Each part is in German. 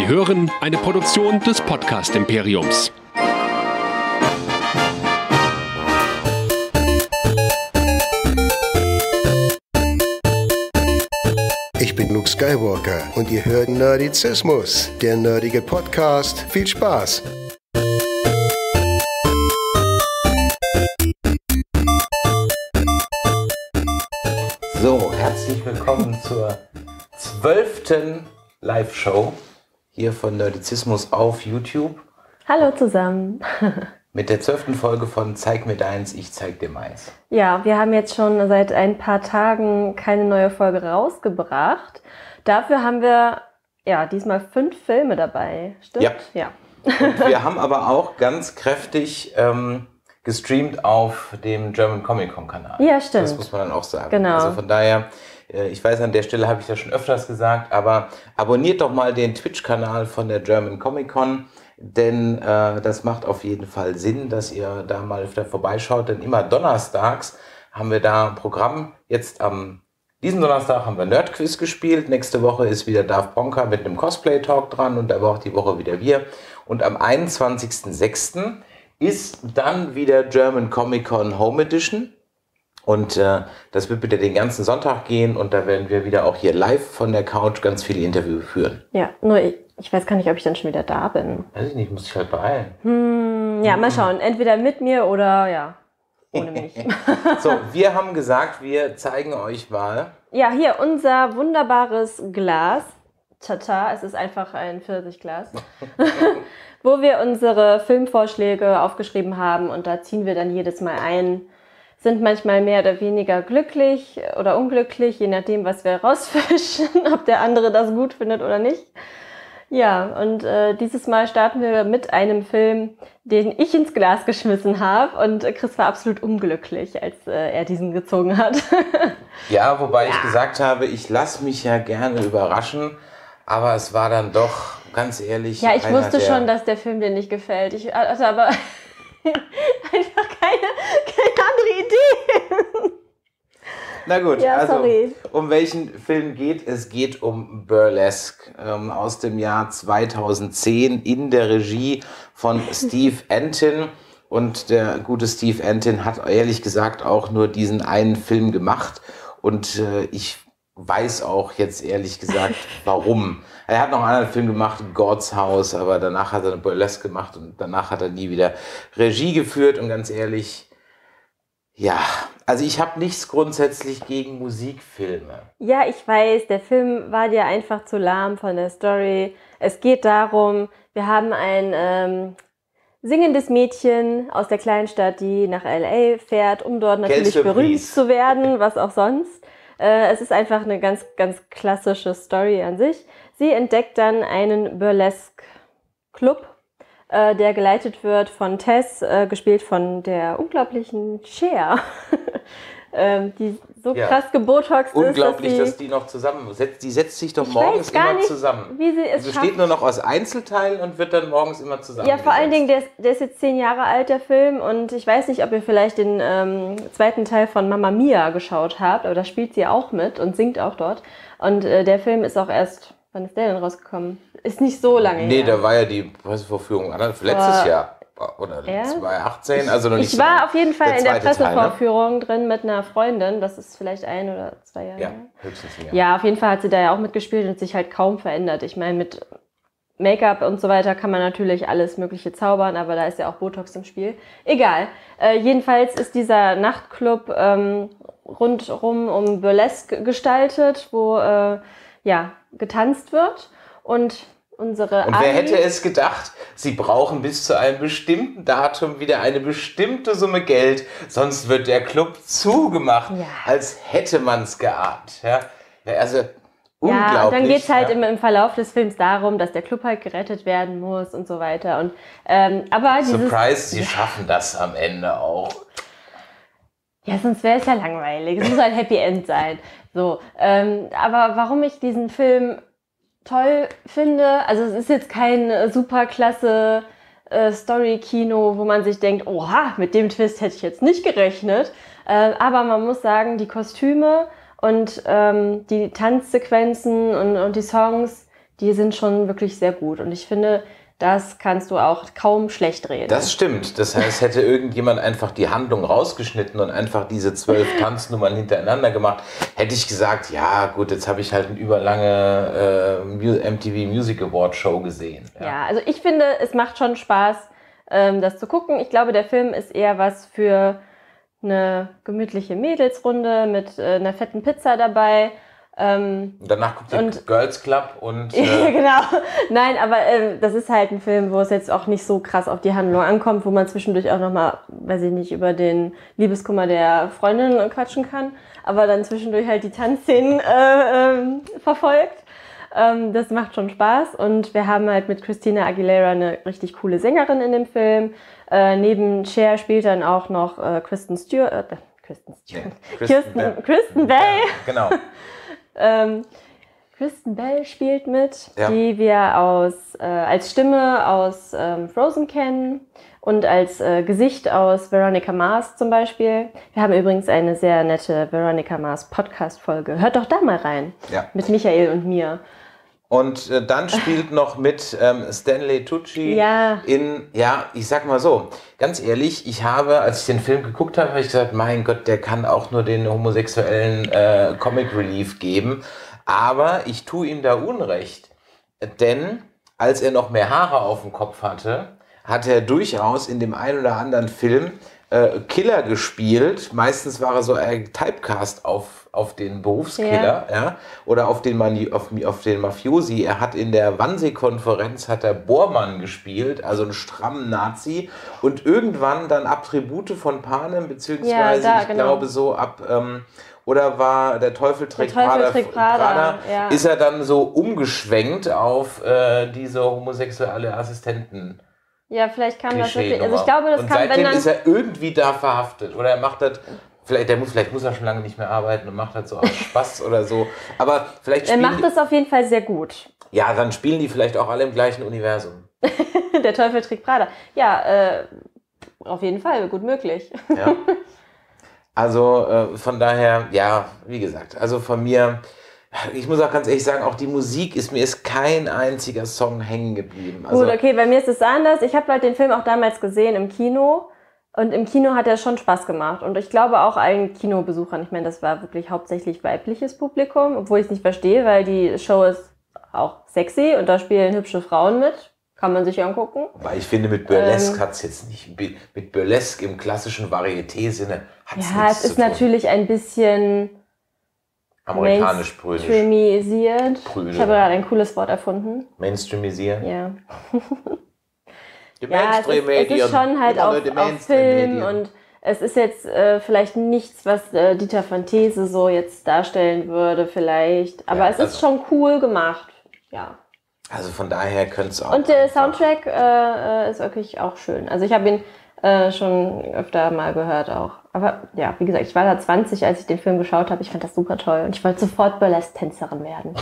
Sie hören eine Produktion des Podcast-Imperiums. Ich bin Luke Skywalker und ihr hört Nerdizismus, der nerdige Podcast. Viel Spaß! So, herzlich willkommen zur 12. Live-Show hier von Nerdizismus auf YouTube. Hallo zusammen. Mit der 12. Folge von Zeig mir deins, ich zeig dir meins. Ja, wir haben jetzt schon seit ein paar Tagen keine neue Folge rausgebracht. Dafür haben wir diesmal 5 Filme dabei. Stimmt? Ja. Und wir haben aber auch ganz kräftig gestreamt auf dem German Comic Con Kanal. Ja, stimmt. Das muss man dann auch sagen. Genau. Also von daher, ich weiß, an der Stelle habe ich das schon öfters gesagt, aber abonniert doch mal den Twitch-Kanal von der German Comic Con, denn das macht auf jeden Fall Sinn, dass ihr da mal öfter vorbeischaut, denn immer donnerstags haben wir da ein Programm. Jetzt diesen Donnerstag haben wir Nerdquiz gespielt, nächste Woche ist wieder Darth Bonker mit einem Cosplay-Talk dran und da war auch die Woche wieder wir. Und am 21.06. ist dann wieder German Comic Con Home Edition. Und das wird wieder den ganzen Sonntag gehen und da werden wir wieder auch hier live von der Couch ganz viele Interviews führen. Ja, nur ich weiß gar nicht, ob ich dann schon wieder da bin. Weiß ich nicht, muss ich halt beeilen. Ja, mal schauen. Entweder mit mir oder ohne mich. So, wir haben gesagt, wir zeigen euch mal. Ja, hier unser wunderbares Glas. Tata, es ist einfach ein Pfirsichglas. Wo wir unsere Filmvorschläge aufgeschrieben haben und da ziehen wir dann jedes Mal ein. Sind manchmal mehr oder weniger glücklich oder unglücklich, je nachdem, was wir rausfischen, ob der andere das gut findet oder nicht. Ja, und dieses Mal starten wir mit einem Film, den ich ins Glas geschmissen habe und Chris war absolut unglücklich, als er diesen gezogen hat. Ja, wobei ich gesagt habe, ich lasse mich ja gerne überraschen, aber es war dann doch, ganz ehrlich... Ja, ich wusste schon, dass der Film dir nicht gefällt. Ich hatte aber einfach keine andere Idee. Na gut, ja, also sorry. Um welchen Film geht es? Es geht um Burlesque aus dem Jahr 2010 in der Regie von Steve Antin. Und der gute Steve Antin hat ehrlich gesagt auch nur diesen einen Film gemacht. Und ich weiß auch jetzt ehrlich gesagt, warum. Er hat noch einen anderen Film gemacht, God's House, aber danach hat er eine Burlesque gemacht und danach hat er nie wieder Regie geführt. Und ganz ehrlich... Ja, also ich habe nichts grundsätzlich gegen Musikfilme. Ja, ich weiß, der Film war dir einfach zu lahm von der Story. Es geht darum, wir haben ein singendes Mädchen aus der Kleinstadt, die nach L.A. fährt, um dort natürlich berühmt zu werden, was auch sonst. Es ist einfach eine ganz, ganz klassische Story an sich. Sie entdeckt dann einen Burlesque-Club, der geleitet wird von Tess, gespielt von der unglaublichen Cher, die so krass gebotoxt ist. Unglaublich, dass die noch zusammen, die setzt sich doch morgens immer zusammen. Wie sie es besteht nur noch aus Einzelteilen und wird dann morgens immer zusammen. Ja, vor allen Dingen, der ist jetzt 10 Jahre alt, der Film, und ich weiß nicht, ob ihr vielleicht den zweiten Teil von Mamma Mia geschaut habt, aber da spielt sie auch mit und singt auch dort. Und der Film ist auch erst... Wann ist der denn rausgekommen? Ist nicht so lange her. Nee, da war ja die Pressevorführung letztes Jahr. Oder 2018, also noch nicht so. Ich war auf jeden Fall in der Pressevorführung drin mit einer Freundin. Das ist vielleicht 1 oder 2 Jahre. Ja, höchstens ein Jahr. Ja, auf jeden Fall hat sie da ja auch mitgespielt und sich halt kaum verändert. Ich meine, mit Make-up und so weiter kann man natürlich alles Mögliche zaubern, aber da ist ja auch Botox im Spiel. Egal. Jedenfalls ist dieser Nachtclub rundherum um Burlesque gestaltet, wo getanzt wird und unsere Und wer hätte es gedacht, sie brauchen bis zu einem bestimmten Datum wieder eine bestimmte Summe Geld, sonst wird der Club zugemacht, als hätte man es geahnt. Ja, also unglaublich. Ja, und dann geht es halt im Verlauf des Films darum, dass der Club halt gerettet werden muss und so weiter. Und, aber Surprise, sie schaffen das am Ende auch. Ja, sonst wäre es ja langweilig. Es muss ein Happy End sein. So, aber warum ich diesen Film toll finde, also es ist jetzt kein super klasse Story-Kino, wo man sich denkt, oha, mit dem Twist hätte ich jetzt nicht gerechnet. Aber man muss sagen, die Kostüme und die Tanzsequenzen und die Songs, die sind schon wirklich sehr gut. Und ich finde, das kannst du auch kaum schlecht reden. Das stimmt. Das heißt, hätte irgendjemand einfach die Handlung rausgeschnitten und einfach diese 12 Tanznummern hintereinander gemacht, hätte ich gesagt, ja gut, jetzt habe ich halt eine überlange MTV Music Award Show gesehen. Ja, also ich finde, es macht schon Spaß, das zu gucken. Ich glaube, der Film ist eher was für eine gemütliche Mädelsrunde mit einer fetten Pizza dabei. Und danach guckt ihr Girls Club und... genau. Nein, aber das ist halt ein Film, wo es jetzt auch nicht so krass auf die Handlung ankommt, wo man zwischendurch auch nochmal, weiß ich nicht, über den Liebeskummer der Freundin quatschen kann, aber dann zwischendurch halt die Tanzszenen verfolgt. Das macht schon Spaß und wir haben halt mit Christina Aguilera eine richtig coole Sängerin in dem Film. Neben Cher spielt dann auch noch Kristen Bell. Ja, genau. Kristen Bell spielt mit, die wir als Stimme aus Frozen kennen und als Gesicht aus Veronica Mars zum Beispiel. Wir haben übrigens eine sehr nette Veronica Mars Podcast-Folge. Hört doch da mal rein. Ja. Mit Michael und mir. Und dann spielt noch mit Stanley Tucci ich sag mal so, ganz ehrlich, ich habe, als ich den Film geguckt habe, ich gesagt, mein Gott, der kann auch nur den homosexuellen Comic Relief geben. Aber ich tue ihm da Unrecht, denn als er noch mehr Haare auf dem Kopf hatte, hat er durchaus in dem einen oder anderen Film Killer gespielt. Meistens war er so ein Typecast auf den Berufskiller, oder auf den Mafiosi. Er hat in der Wannsee-Konferenz hat er Bormann gespielt, also einen strammen Nazi. Und irgendwann dann ab Tribute von Panem, beziehungsweise glaube so ab... oder war der Teufel trägt Prada, ist er dann so umgeschwenkt auf diese homosexuelle Assistenten. Ja, vielleicht kam das wirklich, also ich glaube, das und kam, seitdem ist er irgendwie da verhaftet. Oder er macht das, vielleicht muss er schon lange nicht mehr arbeiten und macht das so aus Spaß oder so. Aber vielleicht er macht das auf jeden Fall sehr gut. Ja, dann spielen die vielleicht auch alle im gleichen Universum. Der Teufel trägt Prada. Ja, auf jeden Fall, gut möglich. Ja. Also von daher, ja, wie gesagt, also von mir... Ich muss auch ganz ehrlich sagen, auch die Musik mir ist kein einziger Song hängen geblieben. Also gut, okay, bei mir ist es anders. Ich habe halt den Film auch damals gesehen im Kino und im Kino hat er schon Spaß gemacht. Und ich glaube auch allen Kinobesuchern, ich meine, das war wirklich hauptsächlich weibliches Publikum, obwohl ich es nicht verstehe, weil die Show ist auch sexy und da spielen hübsche Frauen mit. Kann man sich angucken. Aber ich finde, mit Burlesque hat es jetzt nicht, mit Burlesque im klassischen Varieté-Sinne hat es nichts zu tun. Ja, es ist natürlich ein bisschen... amerikanisch brünig. Mainstreamisiert. Ich habe gerade ein cooles Wort erfunden. Mainstreamisiert? Ja. Die Mainstream-Medien. Es ist schon halt auf Film und es ist jetzt vielleicht nichts, was Dieter von These so jetzt darstellen würde vielleicht. Aber es ist schon cool gemacht. Ja. Also von daher könnte es auch... Und der Soundtrack ist wirklich auch schön. Also ich habe ihn schon öfter mal gehört auch. Aber ja, wie gesagt, ich war da 20, als ich den Film geschaut habe. Ich fand das super toll und ich wollte sofort Burlesque-Tänzerin werden.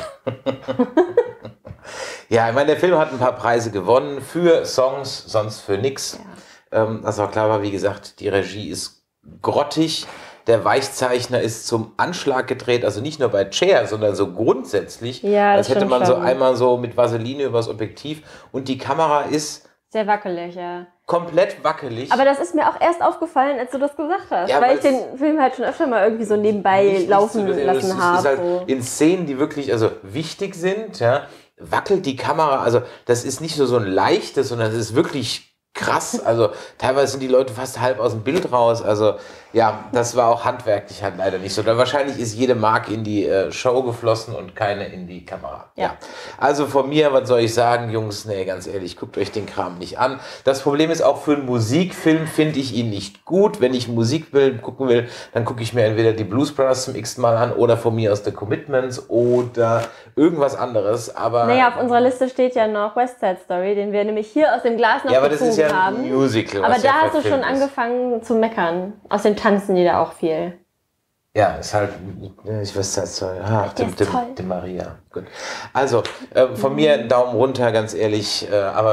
Ja, ich meine, der Film hat ein paar Preise gewonnen für Songs, sonst für nix. Ja. Was auch klar war, wie gesagt, die Regie ist grottig. Der Weichzeichner ist zum Anschlag gedreht, also nicht nur bei Cher, sondern so grundsätzlich. Ja, als hätte man so einmal so mit Vaseline übers Objektiv. Und die Kamera ist... sehr wackelig, ja. Komplett wackelig. Aber das ist mir auch erst aufgefallen, als du das gesagt hast. Ja, weil ich den Film halt schon öfter mal irgendwie so nebenbei laufen lassen habe. Ist halt in Szenen, die wirklich wichtig sind, ja, wackelt die Kamera. Also das ist nicht nur so ein leichtes, sondern es ist wirklich krass. Also teilweise sind die Leute fast halb aus dem Bild raus. Also ja, das war auch handwerklich halt leider nicht so. Da wahrscheinlich ist jede Mark in die Show geflossen und keine in die Kamera. Ja. Also von mir, was soll ich sagen, Jungs, nee, ganz ehrlich, guckt euch den Kram nicht an. Das Problem ist auch, für einen Musikfilm finde ich ihn nicht gut. Wenn ich einen Musikfilm gucken will, dann gucke ich mir entweder die Blues Brothers zum x Mal an oder von mir aus The Commitments oder irgendwas anderes. Aber naja, auf unserer Liste steht ja noch West Side Story, den wir nämlich hier aus dem Glas noch aber das ist ja ein Musical. Aber da hast du schon angefangen zu meckern. Aus dem Tanzen die da auch viel. Ja, ist halt, ich weiß das toll. Dem Maria. Gut. Also, von mir einen Daumen runter, ganz ehrlich, aber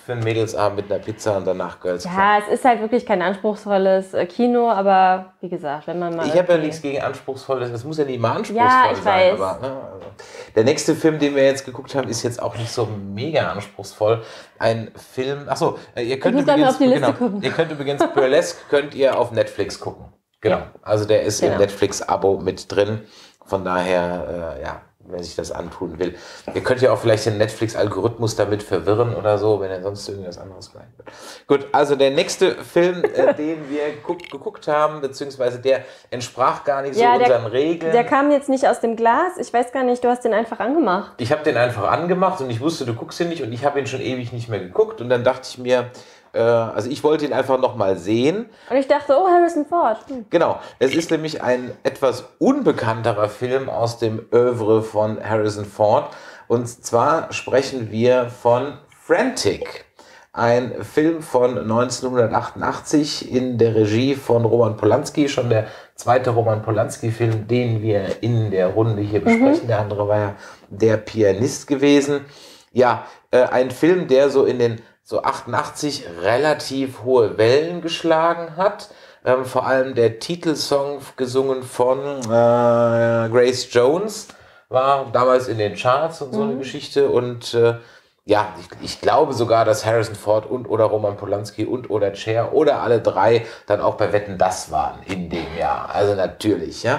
für einen Mädelsabend mit einer Pizza und danach Girls Club. Ja, es ist halt wirklich kein anspruchsvolles Kino, aber wie gesagt, wenn man mal... Ich habe ja nichts gegen Anspruchsvolles, es muss ja nicht immer anspruchsvoll Ja, ich sein. weiß. Aber, ne, also. Der nächste Film, den wir jetzt geguckt haben, ist jetzt auch nicht so mega anspruchsvoll. Ein Film, achso, ihr könnt übrigens Burlesque könnt ihr auf Netflix gucken. Genau, also der ist im Netflix-Abo mit drin. Von daher, wer sich das antun will. Ihr könnt ja auch vielleicht den Netflix-Algorithmus damit verwirren oder so, wenn er sonst irgendwas anderes meint. Gut, also der nächste Film, den wir geguckt haben, beziehungsweise der entsprach gar nicht so unseren Regeln. Der kam jetzt nicht aus dem Glas. Ich weiß gar nicht, du hast den einfach angemacht. Ich habe den einfach angemacht und ich wusste, du guckst ihn nicht und ich habe ihn schon ewig nicht mehr geguckt und dann dachte ich mir, also ich wollte ihn einfach nochmal sehen. Und ich dachte, oh, Harrison Ford. Genau, es ist nämlich ein etwas unbekannterer Film aus dem Oeuvre von Harrison Ford. Und zwar sprechen wir von Frantic. Ein Film von 1988 in der Regie von Roman Polanski. Schon der zweite Roman Polanski-Film, den wir in der Runde hier besprechen. Der andere war ja Der Pianist gewesen. Ja, ein Film, der so in den 88 relativ hohe Wellen geschlagen hat. Vor allem der Titelsong, gesungen von Grace Jones, war damals in den Charts und so eine Geschichte. Und ich glaube sogar, dass Harrison Ford oder Roman Polanski oder Cher oder alle drei dann auch bei Wetten, das waren in dem Jahr. Also natürlich, ja.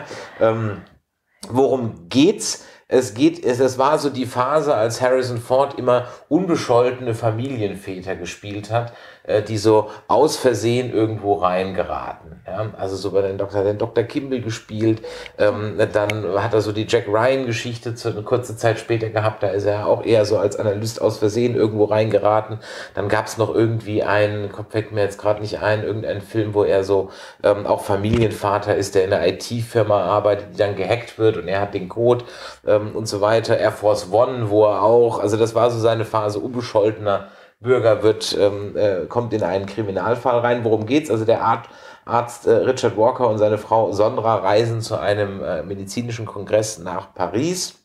Worum geht's? Es war so die Phase, als Harrison Ford immer unbescholtene Familienväter gespielt hat, die so aus Versehen irgendwo reingeraten. Ja? Also so bei den Dr. Kimball gespielt, dann hat er so die Jack Ryan-Geschichte eine kurze Zeit später gehabt, da ist er auch eher so als Analyst aus Versehen irgendwo reingeraten. Dann gab es noch irgendwie fällt mir jetzt gerade nicht ein, irgendeinen Film, wo er so auch Familienvater ist, der in einer IT-Firma arbeitet, die dann gehackt wird und er hat den Code und so weiter. Air Force One, wo er auch, also das war so seine Phase, unbescholtener Bürger kommt in einen Kriminalfall rein. Worum geht's? Also der Arzt Richard Walker und seine Frau Sondra reisen zu einem medizinischen Kongress nach Paris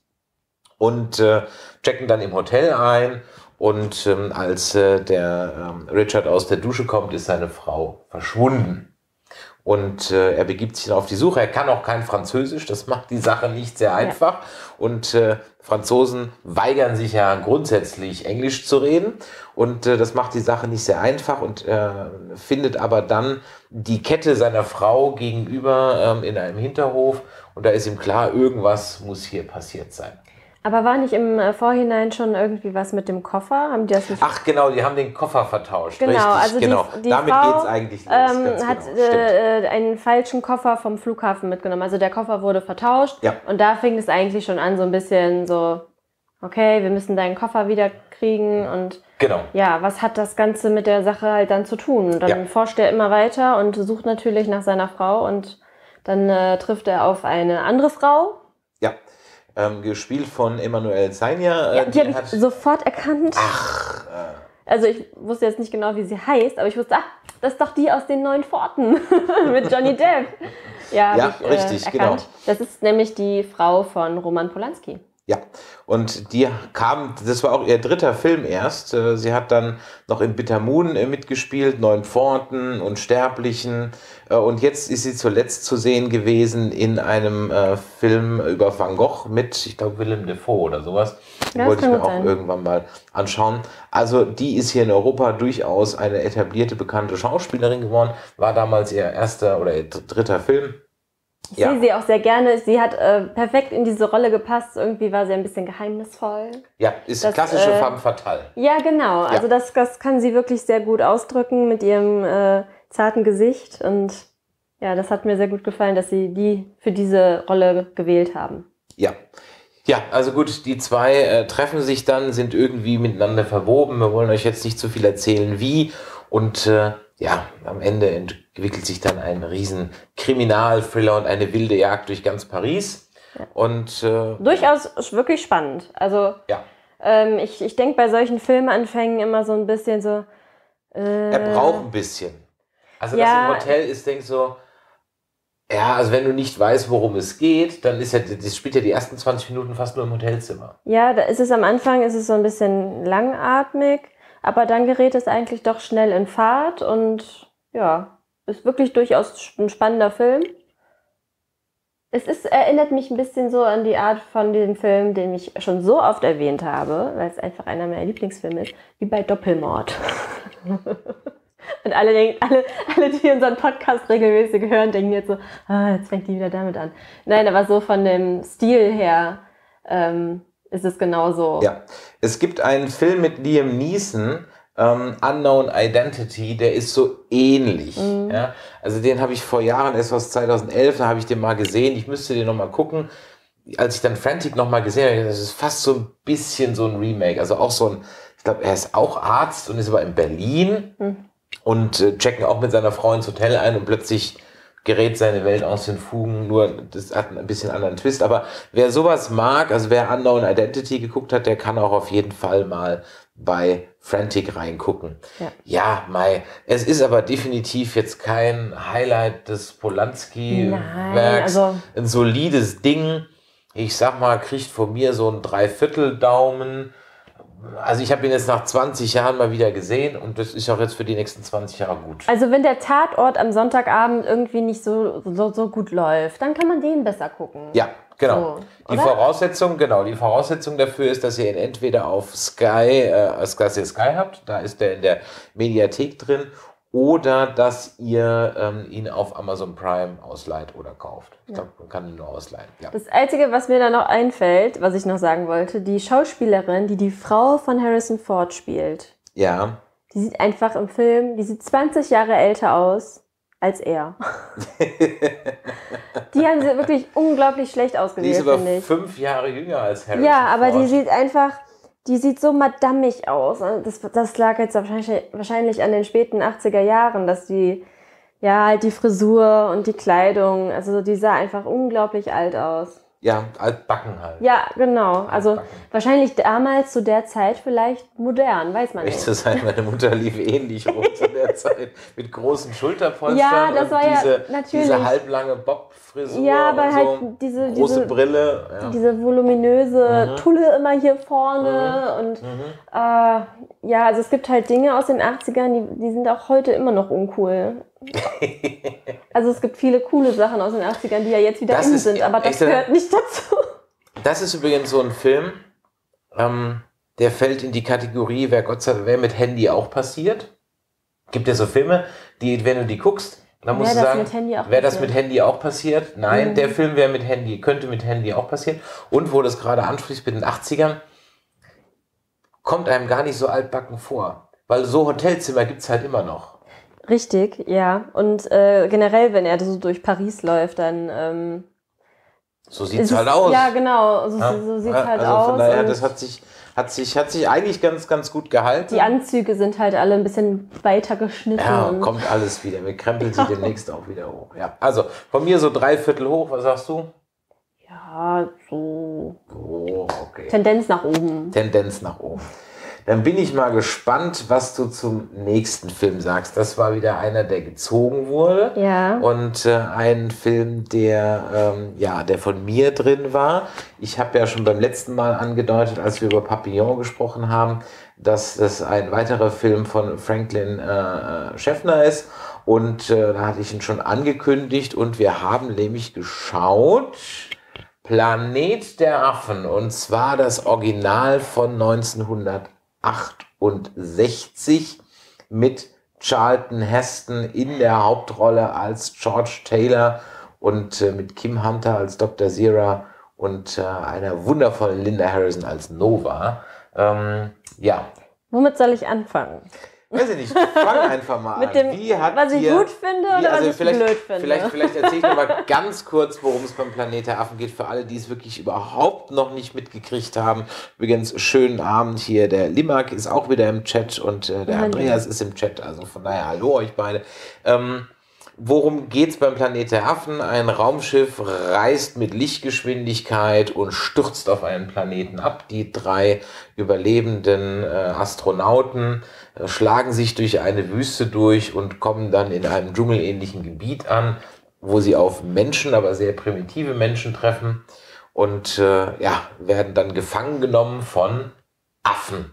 und checken dann im Hotel ein. Und als der Richard aus der Dusche kommt, ist seine Frau verschwunden. Und er begibt sich auf die Suche. Er kann auch kein Französisch, das macht die Sache nicht sehr einfach. Ja. Und Franzosen weigern sich ja grundsätzlich Englisch zu reden. Und das macht die Sache nicht sehr einfach und findet aber dann die Kette seiner Frau gegenüber in einem Hinterhof. Und da ist ihm klar, irgendwas muss hier passiert sein. Aber war nicht im Vorhinein schon irgendwie was mit dem Koffer? Haben die das nicht? Ach genau, die haben den Koffer vertauscht. Genau, richtig, also genau. Die Damit Frau, geht's eigentlich los. Hat einen falschen Koffer vom Flughafen mitgenommen. Also der Koffer wurde vertauscht. Ja. Und da fing es eigentlich schon an, so ein bisschen so, okay, wir müssen deinen Koffer wieder kriegen. Und ja, was hat das Ganze mit der Sache halt dann zu tun? Dann forscht er immer weiter und sucht natürlich nach seiner Frau. Und dann trifft er auf eine andere Frau. Ja. Gespielt von Emmanuelle Seigner. Die habe ich sofort erkannt. Ach. Also ich wusste jetzt nicht genau, wie sie heißt, aber ich wusste, das ist doch die aus den Neuen Pforten mit Johnny Depp. Ja, richtig, erkannt. genau. Das ist nämlich die Frau von Roman Polanski. Ja, und die das war auch ihr dritter Film erst. Sie hat dann noch in Bitter Moon mitgespielt, Neuen Pforten, Unsterblichen. Und jetzt ist sie zuletzt zu sehen gewesen in einem Film über Van Gogh mit, ich glaube, Willem Dafoe oder sowas. Den wollte ich mir auch irgendwann mal anschauen. Also die ist hier in Europa durchaus eine etablierte, bekannte Schauspielerin geworden. War damals ihr erster oder ihr dritter Film. Ich sehe sie auch sehr gerne. Sie hat perfekt in diese Rolle gepasst. Irgendwie war sie ein bisschen geheimnisvoll. Ja, ist klassische femme fatale. Ja, genau. Also das kann sie wirklich sehr gut ausdrücken mit ihrem zarten Gesicht. Und ja, das hat mir sehr gut gefallen, dass sie die für diese Rolle gewählt haben. Ja. Ja, also gut, die zwei treffen sich dann, sind irgendwie miteinander verwoben. Wir wollen euch jetzt nicht zu viel erzählen, wie. Und am Ende entwickelt sich dann ein riesen Kriminalthriller und eine wilde Jagd durch ganz Paris. Ja. Und durchaus wirklich spannend. Also ich denke bei solchen Filmanfängen immer so ein bisschen so... er braucht ein bisschen. Also das im Hotel ist, denk so... Ja, also wenn du nicht weißt, worum es geht, dann das spielt ja die ersten 20 Minuten fast nur im Hotelzimmer. Ja, am Anfang ist es so ein bisschen langatmig. Aber dann gerät es eigentlich doch schnell in Fahrt und ja, ist wirklich durchaus ein spannender Film. Erinnert mich ein bisschen so an die Art von dem Film, den ich schon so oft erwähnt habe, weil es einfach einer meiner Lieblingsfilme ist, wie bei Doppelmord. Und alle, die unseren Podcast regelmäßig hören, denken jetzt so, jetzt fängt die wieder damit an. Nein, aber so von dem Stil her ist es genauso. Ja, es gibt einen Film mit Liam Neeson, Unknown Identity, der ist so ähnlich. Ja? Also den habe ich vor Jahren, erst aus 2011, da habe ich den mal gesehen. Ich müsste den nochmal gucken. Als ich dann Frantic nochmal gesehen habe, das ist fast so ein bisschen so ein Remake. Also auch so ein, ich glaube, er ist auch Arzt und ist aber in Berlin und checken auch mit seiner Frau ins Hotel ein und plötzlich gerät seine Welt aus den Fugen. Nur das hat ein bisschen anderen Twist. Aber wer sowas mag, also wer Unknown Identity geguckt hat, der kann auch auf jeden Fall mal bei Frantic reingucken. Ja, es ist aber definitiv jetzt kein Highlight des Polanski-Werks. Also ein solides Ding. Ich sag mal, kriegt von mir so einen 3/4 Daumen. Also ich habe ihn jetzt nach 20 Jahren mal wieder gesehen und das ist auch jetzt für die nächsten 20 Jahre gut. Also wenn der Tatort am Sonntagabend irgendwie nicht so gut läuft, dann kann man den besser gucken. Ja, genau. So, die Voraussetzung dafür ist, dass ihr ihn entweder auf Sky habt, da ist der in der Mediathek drin, oder dass ihr ihn auf Amazon Prime ausleiht oder kauft. Ich glaube, man kann ihn nur ausleihen. Ja. Das Einzige, was mir da noch einfällt, was ich noch sagen wollte, die Schauspielerin, die Frau von Harrison Ford spielt, Ja. die sieht einfach im Film, die sieht 20 Jahre älter aus als er. Die haben sie wirklich unglaublich schlecht Die ausgewählt, ist aber finde ich. 5 Jahre jünger als Harrison Ja, aber Ford. die sieht so madammig aus. Das lag jetzt wahrscheinlich an den späten 80er Jahren, dass die, ja, halt die Frisur und die Kleidung, also die sah einfach unglaublich alt aus. Ja, altbacken halt. Ja, genau. Also Altbacken. wahrscheinlich damals zu der Zeit vielleicht modern, weiß man Echt nicht. zu sein, meine Mutter lief ähnlich rum zu der Zeit. Mit großen Schulterpolstern Ja, das und war ja natürlich. diese halblange Bob-Frisur Ja, aber und halt so. diese Große Brille. Ja. diese voluminöse Tulle immer hier vorne und ja, also es gibt halt Dinge aus den 80ern, die sind auch heute immer noch uncool. Also es gibt viele coole Sachen aus den 80ern, die ja jetzt wieder in sind, aber das gehört nicht dazu. Das ist übrigens so ein Film, der fällt in die Kategorie, wer mit Handy auch passiert. Gibt ja so Filme, die, wenn du die guckst, dann musst du sagen, wäre das mit Handy auch passiert? Nein, der Film könnte mit Handy auch passieren. Und wo das gerade ansprichst mit den 80ern, kommt einem gar nicht so altbacken vor. Weil so Hotelzimmer gibt es halt immer noch. Richtig, ja. Und generell, wenn er so durch Paris läuft, dann so sieht es halt aus. Ja, genau. So sieht es halt aus. Von daher, das hat sich eigentlich ganz, ganz gut gehalten. Die Anzüge sind halt alle ein bisschen weiter geschnitten. Ja, kommt alles wieder. Wir krempeln sie demnächst auch wieder hoch. Ja, also von mir so 3/4 hoch. Was sagst du? Ja, so. Oh, okay. Tendenz nach oben. Tendenz nach oben. Dann bin ich mal gespannt, was du zum nächsten Film sagst. Das war wieder einer, der gezogen wurde. Ja. Und ein Film, der von mir drin war. Ich habe ja schon beim letzten Mal angedeutet, als wir über Papillon gesprochen haben, dass das ein weiterer Film von Franklin Schaffner ist. Und da hatte ich ihn schon angekündigt und wir haben nämlich geschaut Planet der Affen, und zwar das Original von 1968 mit Charlton Heston in der Hauptrolle als George Taylor und mit Kim Hunter als Dr. Zira und einer wundervollen Linda Harrison als Nova. Ja. Womit soll ich anfangen? Weiß ich nicht, fang einfach mal Mit dem, an. was ich gut finde oder was ich blöd finde? Vielleicht erzähle ich noch mal ganz kurz, worum es beim Planet der Affen geht, für alle, die es wirklich überhaupt noch nicht mitgekriegt haben. Übrigens, schönen Abend hier, der Limak ist auch wieder im Chat und der Andreas ist im Chat, also von daher hallo euch beide. Worum geht's beim Planet der Affen? Ein Raumschiff reist mit Lichtgeschwindigkeit und stürzt auf einen Planeten ab. Die 3 überlebenden Astronauten schlagen sich durch eine Wüste durch und kommen dann in einem dschungelähnlichen Gebiet an, wo sie auf Menschen, aber sehr primitive Menschen treffen und werden dann gefangen genommen von Affen.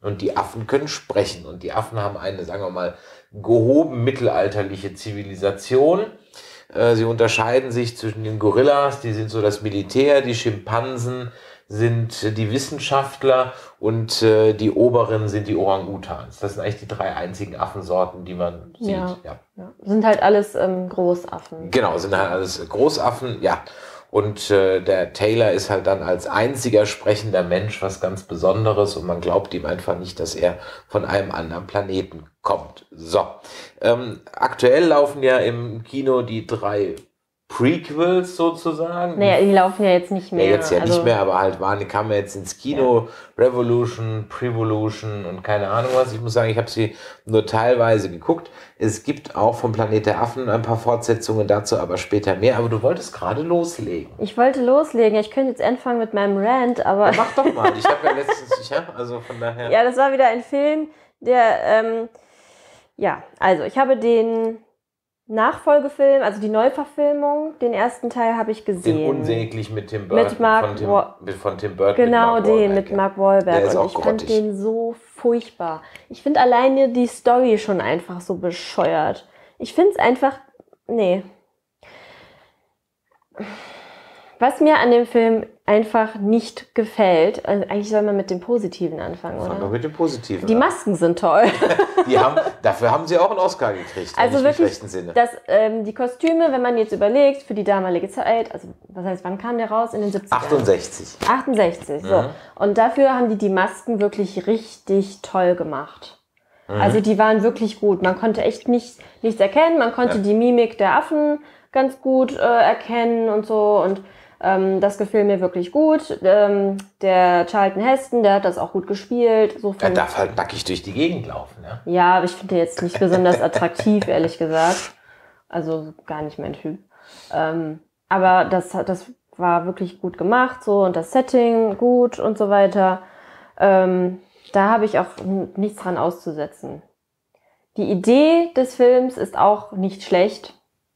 und die Affen können sprechen. Und die Affen haben eine, sagen wir mal, gehoben mittelalterliche Zivilisation. Sie unterscheiden sich zwischen den Gorillas, die sind so das Militär, die Schimpansen sind die Wissenschaftler und die oberen sind die Orang-Utans. Das sind eigentlich die 3 einzigen Affensorten, die man sieht. Ja. Sind halt alles Großaffen. Genau, sind halt alles Großaffen, ja. Und der Taylor ist halt dann als einziger sprechender Mensch was ganz Besonderes und man glaubt ihm einfach nicht, dass er von einem anderen Planeten kommt. So, aktuell laufen ja im Kino die 3 Prequels sozusagen. Naja, die laufen ja jetzt nicht mehr. Ja, jetzt ja nicht mehr, aber halt kamen jetzt ins Kino. Ja. Revolution, Prevolution und keine Ahnung was. Ich muss sagen, ich habe sie nur teilweise geguckt. Es gibt auch vom Planet der Affen ein paar Fortsetzungen dazu, aber später mehr. Aber du wolltest gerade loslegen. Ich wollte loslegen. Ich könnte jetzt anfangen mit meinem Rant, aber... Ja, mach doch mal. Ich habe ja letztens... also von daher... Ja, das war wieder ein Film, der... also ich habe den Nachfolgefilm, also die Neuverfilmung, den ersten Teil habe ich gesehen. Den unsäglich mit Tim Burton. Von Tim Burton. Genau, mit Mark Wahlberg. Und ich fand den so furchtbar. Ich finde alleine die Story schon einfach so bescheuert. Ich finde es einfach... Nee. Was mir an dem Film einfach nicht gefällt, also eigentlich soll man mit dem Positiven anfangen, oder? Fang doch mit dem Positiven Die Masken sind toll. Dafür haben sie auch einen Oscar gekriegt, also wirklich, im schlechten Sinne. Die Kostüme, wenn man jetzt überlegt, für die damalige Zeit, also was heißt, wann kam der raus? In den 70ern? 68. 68, so. Und dafür haben die Masken wirklich richtig toll gemacht. Also die waren wirklich gut. Man konnte echt nichts erkennen, man konnte die Mimik der Affen ganz gut erkennen und so und das gefiel mir wirklich gut. Der Charlton Heston, der hat das auch gut gespielt. So er darf halt nackig durch die Gegend laufen, ja? Ja, aber ich finde den jetzt nicht besonders attraktiv, ehrlich gesagt. Also gar nicht mein Typ. Aber das war wirklich gut gemacht, so, und das Setting gut und so weiter. Da habe ich auch nichts dran auszusetzen. Die Idee des Films ist auch nicht schlecht.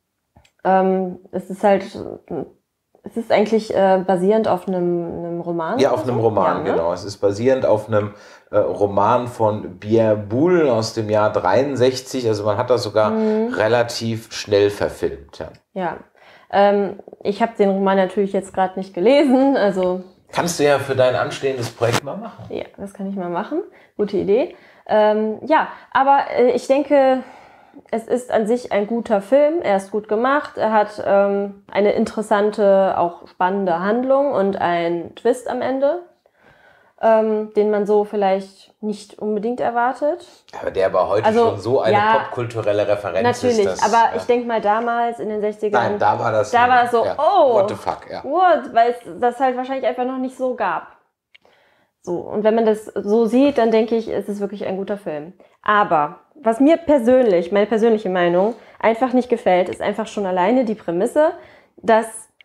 Es ist eigentlich basierend auf einem Roman. Ja, auf einem Roman, ja, genau. Es ist basierend auf einem Roman von Pierre Boulle aus dem Jahr 63. Also man hat das sogar relativ schnell verfilmt. Ja. Ich habe den Roman natürlich jetzt gerade nicht gelesen. Also kannst du ja für dein anstehendes Projekt mal machen. Ja, das kann ich mal machen. Gute Idee. Aber ich denke... Es ist an sich ein guter Film, er ist gut gemacht, er hat eine interessante, auch spannende Handlung und einen Twist am Ende, den man so vielleicht nicht unbedingt erwartet. Aber der aber heute schon so eine popkulturelle Referenz natürlich, ist. Natürlich, aber ich denke mal damals in den 60ern... Nein, da war das so, oh, what the fuck, ja. What? Weil es das halt wahrscheinlich einfach noch nicht so gab. So, und wenn man das so sieht, dann denke ich, es ist wirklich ein guter Film. Aber was mir persönlich, meine persönliche Meinung, einfach nicht gefällt, ist einfach schon alleine die Prämisse, dass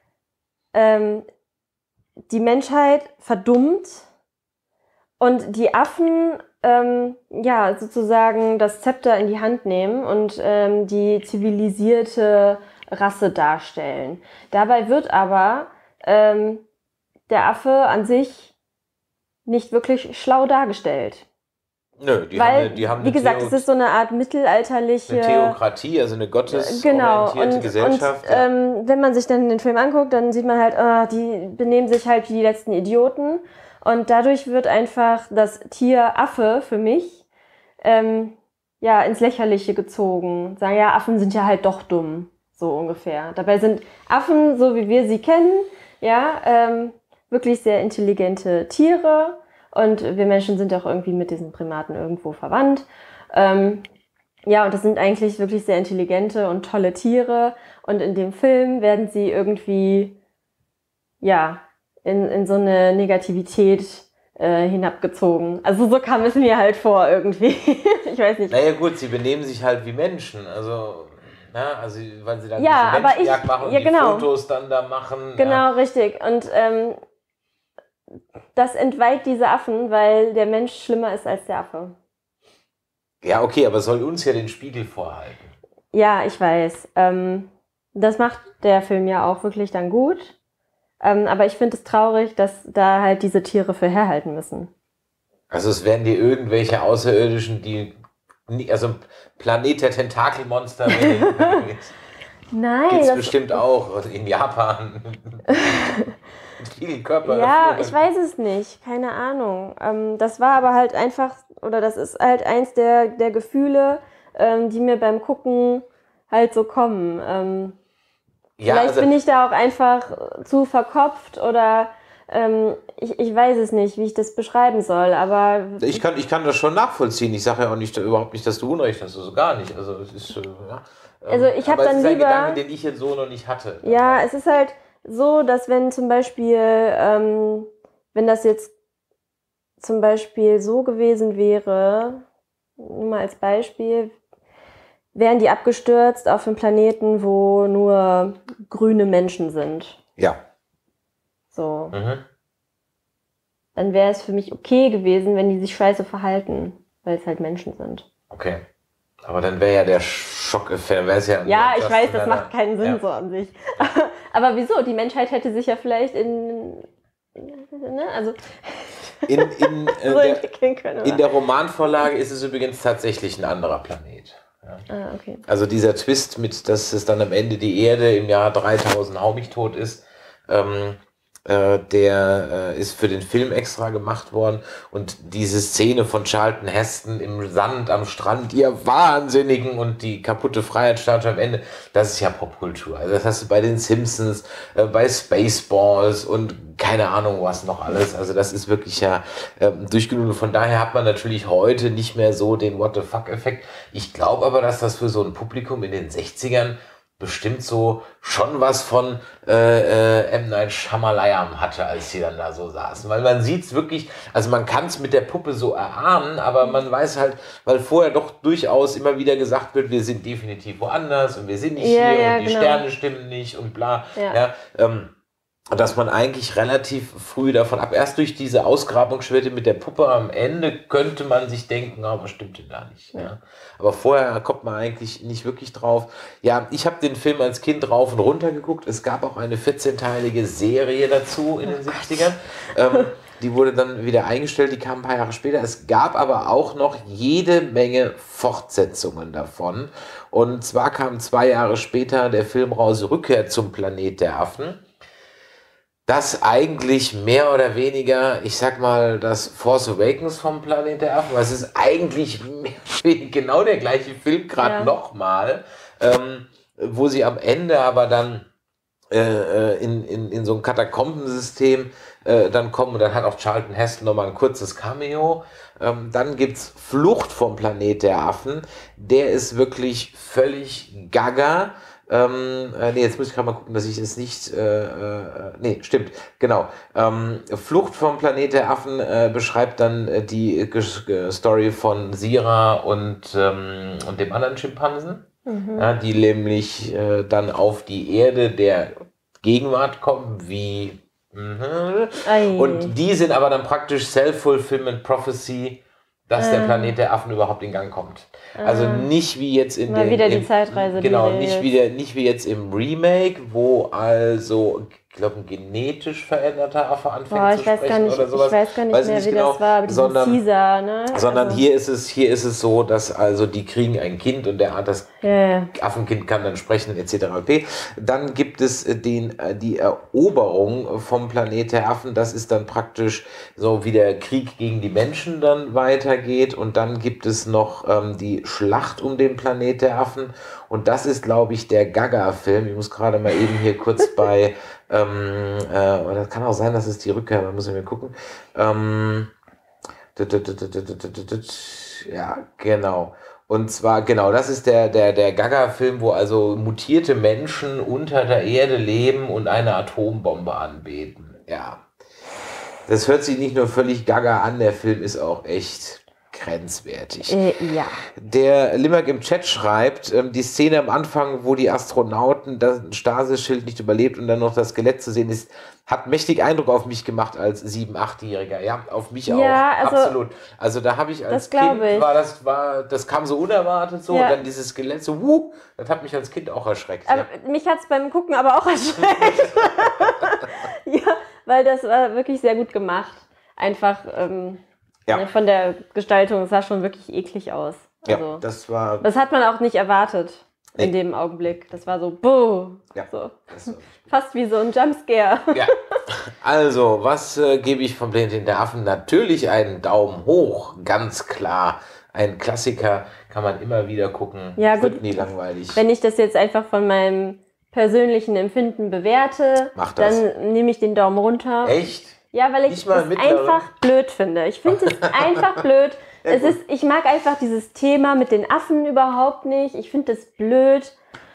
die Menschheit verdummt und die Affen sozusagen das Zepter in die Hand nehmen und die zivilisierte Rasse darstellen. Dabei wird aber der Affe an sich nicht wirklich schlau dargestellt. Nö, die haben wie gesagt, es ist so eine Art mittelalterliche... Eine Theokratie, also eine gottesorientierte Gesellschaft. Und wenn man sich dann den Film anguckt, dann sieht man halt, die benehmen sich halt wie die letzten Idioten. Und dadurch wird einfach das Tier Affe für mich ins Lächerliche gezogen. Sagen, ja, Affen sind ja halt doch dumm, so ungefähr. Dabei sind Affen, so wie wir sie kennen, wirklich sehr intelligente Tiere. Und wir Menschen sind auch irgendwie mit diesen Primaten irgendwo verwandt. Und das sind eigentlich wirklich sehr intelligente und tolle Tiere. Und in dem Film werden sie irgendwie, in so eine Negativität hinabgezogen. Also so kam es mir halt vor irgendwie. Ich weiß nicht. Naja gut, sie benehmen sich halt wie Menschen. Also weil sie dann diese Menschenjagd machen und die Fotos dann da machen. Genau, richtig. Und das entweiht diese Affen, weil der Mensch schlimmer ist als der Affe. Ja, okay, aber soll uns ja den Spiegel vorhalten. Ja, ich weiß. Das macht der Film ja auch wirklich dann gut. Aber ich finde es traurig, dass da halt diese Tiere für herhalten müssen. Also es werden dir irgendwelche Außerirdischen, also Planet der Tentakelmonster. Nein. Gibt es bestimmt auch, also in Japan. Viel Körper. Ja, ich weiß es nicht, keine Ahnung. Das war aber halt einfach, oder das ist halt eins der Gefühle, die mir beim Gucken halt so kommen. Vielleicht bin ich da auch einfach zu verkopft oder ich weiß es nicht, wie ich das beschreiben soll, aber... Ich kann das schon nachvollziehen. Ich sage ja auch nicht, überhaupt nicht, dass du Unrecht hast, also gar nicht. Also es ist, ja. Also ich habe dann lieber... lieber... ein Gedanke, den ich jetzt so noch nicht hatte. Ja, es ist halt so, dass wenn zum Beispiel, wenn das jetzt zum Beispiel so gewesen wäre, nur mal als Beispiel, wären die abgestürzt auf einem Planeten, wo nur grüne Menschen sind. Ja. So. Dann wäre es für mich okay gewesen, wenn die sich scheiße verhalten, weil es halt Menschen sind. Okay. Aber dann wäre ja der Schockeffekt, wäre es ja... Ja, ich weiß, das macht keinen Sinn so an sich. Aber wieso? Die Menschheit hätte sich ja vielleicht also so entwickeln können. In der Romanvorlage ist es übrigens tatsächlich ein anderer Planet. Ja. Okay. Also dieser Twist mit, dass es dann am Ende die Erde im Jahr 3000 haumig tot ist, der ist für den Film extra gemacht worden und diese Szene von Charlton Heston im Sand am Strand, ihr Wahnsinnigen und die kaputte Freiheitsstatue am Ende, das ist ja Popkultur. Also das hast du bei den Simpsons, bei Spaceballs und keine Ahnung was noch alles. Also das ist wirklich ja durchgenug. Von daher hat man natürlich heute nicht mehr so den What-the-fuck-Effekt. Ich glaube aber, dass das für so ein Publikum in den 60ern bestimmt so schon was von M. Night Shyamalan hatte, als sie dann da so saßen. Weil man sieht's wirklich, also man kann es mit der Puppe so erahnen, aber man weiß halt, weil vorher doch durchaus immer wieder gesagt wird, wir sind definitiv woanders und wir sind nicht hier und die Sterne stimmen nicht und bla. Ja, dass man eigentlich relativ früh davon ab, erst durch diese Ausgrabungsschritte mit der Puppe am Ende könnte man sich denken, was stimmt denn da nicht. Ja. Aber vorher kommt man eigentlich nicht wirklich drauf. Ja, ich habe den Film als Kind rauf und runter geguckt. Es gab auch eine 14-teilige Serie dazu in den 70ern. Die wurde dann wieder eingestellt, die kam ein paar Jahre später. Es gab aber auch noch jede Menge Fortsetzungen davon. Und zwar kam 2 Jahre später der Film raus, Rückkehr zum Planet der Affen. Das eigentlich mehr oder weniger, ich sag mal, das Force Awakens vom Planet der Affen, weil es ist eigentlich genau der gleiche Film, gerade nochmal, wo sie am Ende aber dann in so ein Katakombensystem dann kommen und dann hat auch Charlton Heston nochmal ein kurzes Cameo. Dann gibt's Flucht vom Planet der Affen, der ist wirklich völlig gaga. Jetzt muss ich gerade mal gucken, dass ich es nicht... stimmt, genau. Flucht vom Planet der Affen beschreibt dann die Story von Sira und dem anderen Schimpansen, die nämlich dann auf die Erde der Gegenwart kommen, wie... Und die sind aber dann praktisch Self-Fulfillment Prophecy, dass der Planet der Affen überhaupt in Gang kommt. Also nicht wie jetzt in mal wieder die Zeitreise. Genau, nicht wie jetzt im Remake, wo also, ich glaube, ein genetisch veränderter Affe anfängt zu sprechen oder sowas. Ich weiß gar nicht mehr, wie das war, mit diesem Caesar, ne? Sondern hier ist es so, dass also die kriegen ein Kind und das Affenkind kann dann sprechen etc. Dann gibt es die Eroberung vom Planet der Affen. Das ist dann praktisch so, wie der Krieg gegen die Menschen dann weitergeht. Und dann gibt es noch die Schlacht um den Planet der Affen. Und das ist, glaube ich, der Gaga-Film. Ich muss gerade mal eben hier kurz bei... das kann auch sein, dass es die Rückkehr, da muss ich mal gucken. Ja, genau. Und zwar, genau, das ist der Gaga-Film, wo also mutierte Menschen unter der Erde leben und eine Atombombe anbeten. Ja. Das hört sich nicht nur völlig gaga an, der Film ist auch echt grenzwertig. Ja. Der Limmerk im Chat schreibt, die Szene am Anfang, wo die Astronauten das Stasis-Schild nicht überlebt und dann noch das Skelett zu sehen ist, hat mächtig Eindruck auf mich gemacht als 7-, 8-Jähriger. Ja, auf mich auch. Also, absolut. Also da habe ich als Kind, das kam so unerwartet so und dann dieses Skelett so, das hat mich als Kind auch erschreckt. Aber mich hat es beim Gucken aber auch erschreckt. Ja, weil das war wirklich sehr gut gemacht. Einfach... Ja. Von der Gestaltung, es sah schon wirklich eklig aus. Also, Ja, das war... das hat man auch nicht erwartet in dem Augenblick. Das war so, boah, Ja, so. das war Fast wie so ein Jumpscare. ja. Also, was gebe ich vom Planet der Affen? Natürlich einen Daumen hoch, ganz klar. Ein Klassiker, kann man immer wieder gucken. Ja, Wird gut. nie langweilig. Wenn ich das jetzt einfach von meinem persönlichen Empfinden bewerte, Mach das. dann nehme ich den Daumen runter. Echt? Ja, weil ich Nicht mal es mittlere? einfach blöd finde. Ich finde es einfach blöd. Ich mag einfach dieses Thema mit den Affen überhaupt nicht. Ich finde das blöd.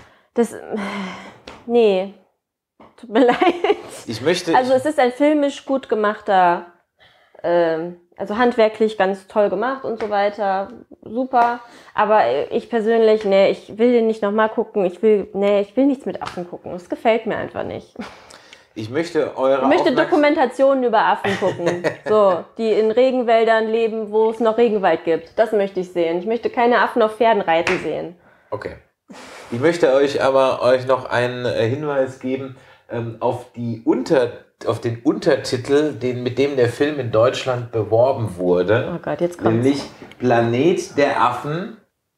Nee. Tut mir leid. Also es ist ein filmisch gut gemachter, also handwerklich ganz toll gemacht und so weiter. Super. Aber ich persönlich, nee, ich will den nicht nochmal gucken. Ich will nichts mit Affen gucken. Das gefällt mir einfach nicht. Ich möchte Dokumentationen über Affen gucken, so, die in Regenwäldern leben, wo es noch Regenwald gibt. Das möchte ich sehen. Ich möchte keine Affen auf Pferden reiten sehen. Okay. Ich möchte euch noch einen Hinweis geben auf den Untertitel, mit dem der Film in Deutschland beworben wurde. Oh Gott, jetzt kommt's. Nämlich Planet der Affen.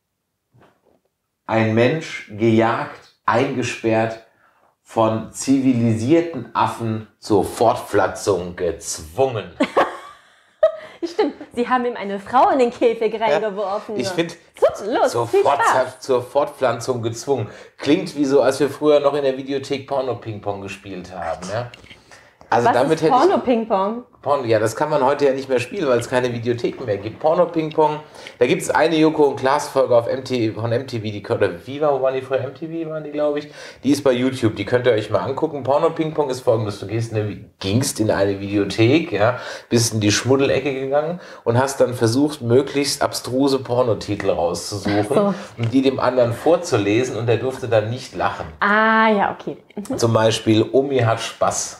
Ein Mensch gejagt, eingesperrt, von zivilisierten Affen zur Fortpflanzung gezwungen. Stimmt, sie haben ihm eine Frau in den Käfig reingeworfen. Ich finde, zur Fortpflanzung gezwungen. Klingt wie so, als wir früher noch in der Videothek Porno-Ping-Pong gespielt haben. Ja? Also Was ist Porno-Ping-Pong? Ja, das kann man heute ja nicht mehr spielen, weil es keine Videotheken mehr gibt. Porno-Ping-Pong, da gibt es eine Joko und Klaas-Folge von MTV, oder Viva, wo waren die früher? MTV waren die, glaube ich. Die ist bei YouTube, die könnt ihr euch mal angucken. Porno-Ping-Pong ist folgendes: Du gingst in eine Videothek, ja, bist in die Schmuddelecke gegangen und hast dann versucht, möglichst abstruse Pornotitel rauszusuchen und die dem anderen vorzulesen, und der durfte dann nicht lachen. Ah, ja, okay. Zum Beispiel Omi hat Spaß.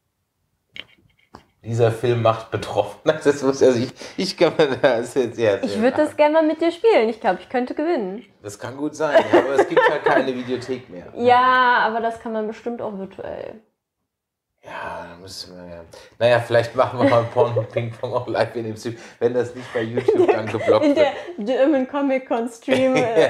Dieser Film macht betroffen. Ich würde das gerne mal mit dir spielen. Ich glaube, ich könnte gewinnen. Das kann gut sein, aber es gibt halt keine Videothek mehr. Ja, aber das kann man bestimmt auch virtuell. Ja, da müssen wir ja. Naja, vielleicht machen wir mal Porno-Ping-Pong auch live in dem Stream, wenn das nicht bei YouTube dann geblockt wird. In der German Comic Con Stream.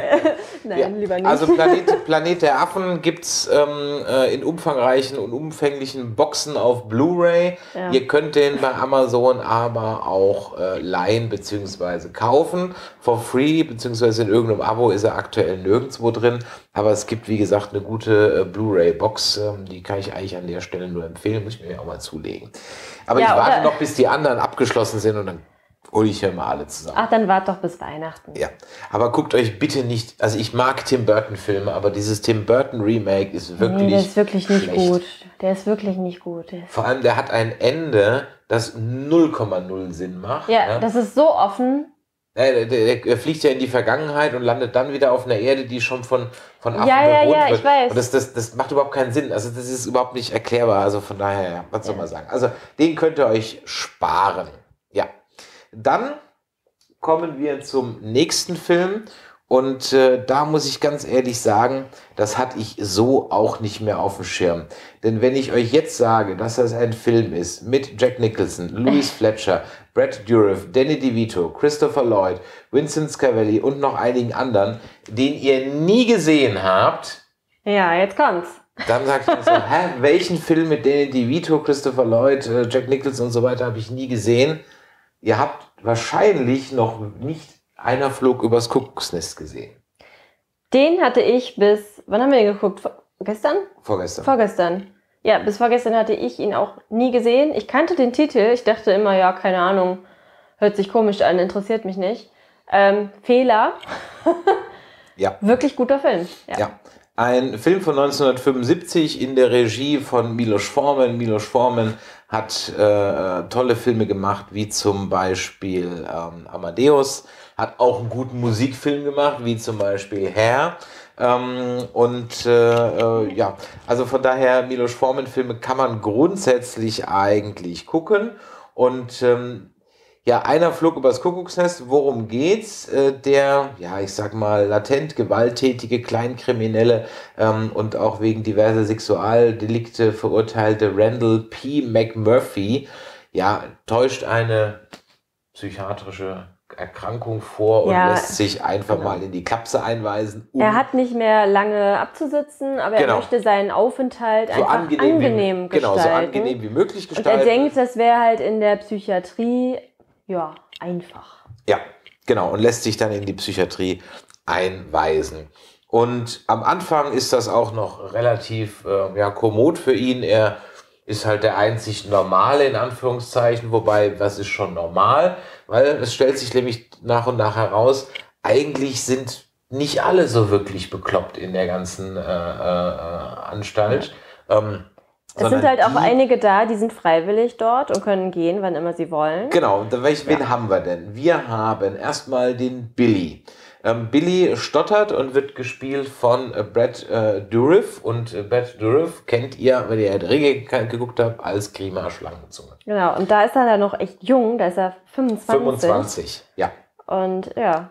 Nein, lieber nicht. Also Planet der Affen gibt es in umfangreichen und umfänglichen Boxen auf Blu-ray. Ja. Ihr könnt den bei Amazon aber auch leihen bzw. kaufen. For free, beziehungsweise in irgendeinem Abo ist er aktuell nirgendwo drin. Aber es gibt, wie gesagt, eine gute Blu-ray-Box. Die kann ich eigentlich an der Stelle nur empfehlen. Muss ich mir auch mal zulegen. Aber ich warte noch, bis die anderen abgeschlossen sind, und dann hole ich ja mal alle zusammen. Ach, dann wart doch bis Weihnachten. Ja, aber guckt euch bitte nicht... Also ich mag Tim Burton-Filme, aber dieses Tim Burton-Remake ist wirklich der ist wirklich nicht schlecht. gut. Der ist wirklich nicht gut. Vor allem, der hat ein Ende, das 0,0 Sinn macht. Ja, das ist so offen. Der fliegt ja in die Vergangenheit und landet dann wieder auf einer Erde, die schon von Affen bewohnt wird. Ich weiß. Und das macht überhaupt keinen Sinn. Also das ist überhaupt nicht erklärbar. Also von daher, was soll man sagen? Also den könnt ihr euch sparen. Ja. Dann kommen wir zum nächsten Film. Und da muss ich ganz ehrlich sagen, das hatte ich so auch nicht mehr auf dem Schirm. Denn wenn ich euch jetzt sage, dass das ein Film ist mit Jack Nicholson, Louis Fletcher, Brad Dourif, Danny DeVito, Christopher Lloyd, Vincent Schiavelli und noch einigen anderen, den ihr nie gesehen habt. Ja, jetzt kommt's. Dann sagt ihr so, welchen Film mit Danny DeVito, Christopher Lloyd, Jack Nicholson und so weiter habe ich nie gesehen? Ihr habt wahrscheinlich noch nicht Einer flog übers Kuckucksnest gesehen. Den hatte ich wann haben wir den geguckt? Gestern? Vorgestern. Ja, bis vorgestern hatte ich ihn auch nie gesehen. Ich kannte den Titel. Ich dachte immer, ja, keine Ahnung, hört sich komisch an, interessiert mich nicht. Fehler. Ja. Wirklich guter Film. Ja. Ein Film von 1975 in der Regie von Milos Forman. Milos Forman hat tolle Filme gemacht, wie zum Beispiel Amadeus. Hat auch einen guten Musikfilm gemacht, wie zum Beispiel Hair. Also von daher, Milos Forman-Filme kann man grundsätzlich eigentlich gucken. Und Einer flog übers Kuckucksnest. Worum geht's? Ich sag mal, latent gewalttätige Kleinkriminelle und auch wegen diverser Sexualdelikte verurteilte Randall P. McMurphy, täuscht eine psychiatrische Erkrankung vor und lässt sich einfach mal in die Klapse einweisen. Er hat nicht mehr lange abzusitzen, aber er möchte seinen Aufenthalt so einfach angenehm gestalten. Genau, so angenehm wie möglich gestalten. Und er denkt, das wäre halt in der Psychiatrie, einfach. Ja, genau, und lässt sich dann in die Psychiatrie einweisen. Und am Anfang ist das auch noch relativ kommod für ihn. Er ist halt der einzig Normale, in Anführungszeichen, wobei, was ist schon normal? Weil es stellt sich nämlich nach und nach heraus, eigentlich sind nicht alle so wirklich bekloppt in der ganzen Anstalt. Es sind halt auch einige da, die sind freiwillig dort und können gehen, wann immer sie wollen. Genau, und wen haben wir denn? Wir haben erstmal den Billy. Billy stottert und wird gespielt von Brad Dourif. Und Brad Dourif kennt ihr, wenn ihr die Ringe geguckt habt, als Grima Schlangenzunge. Genau, und da ist er dann noch echt jung, da ist er 25. 25, ja. Und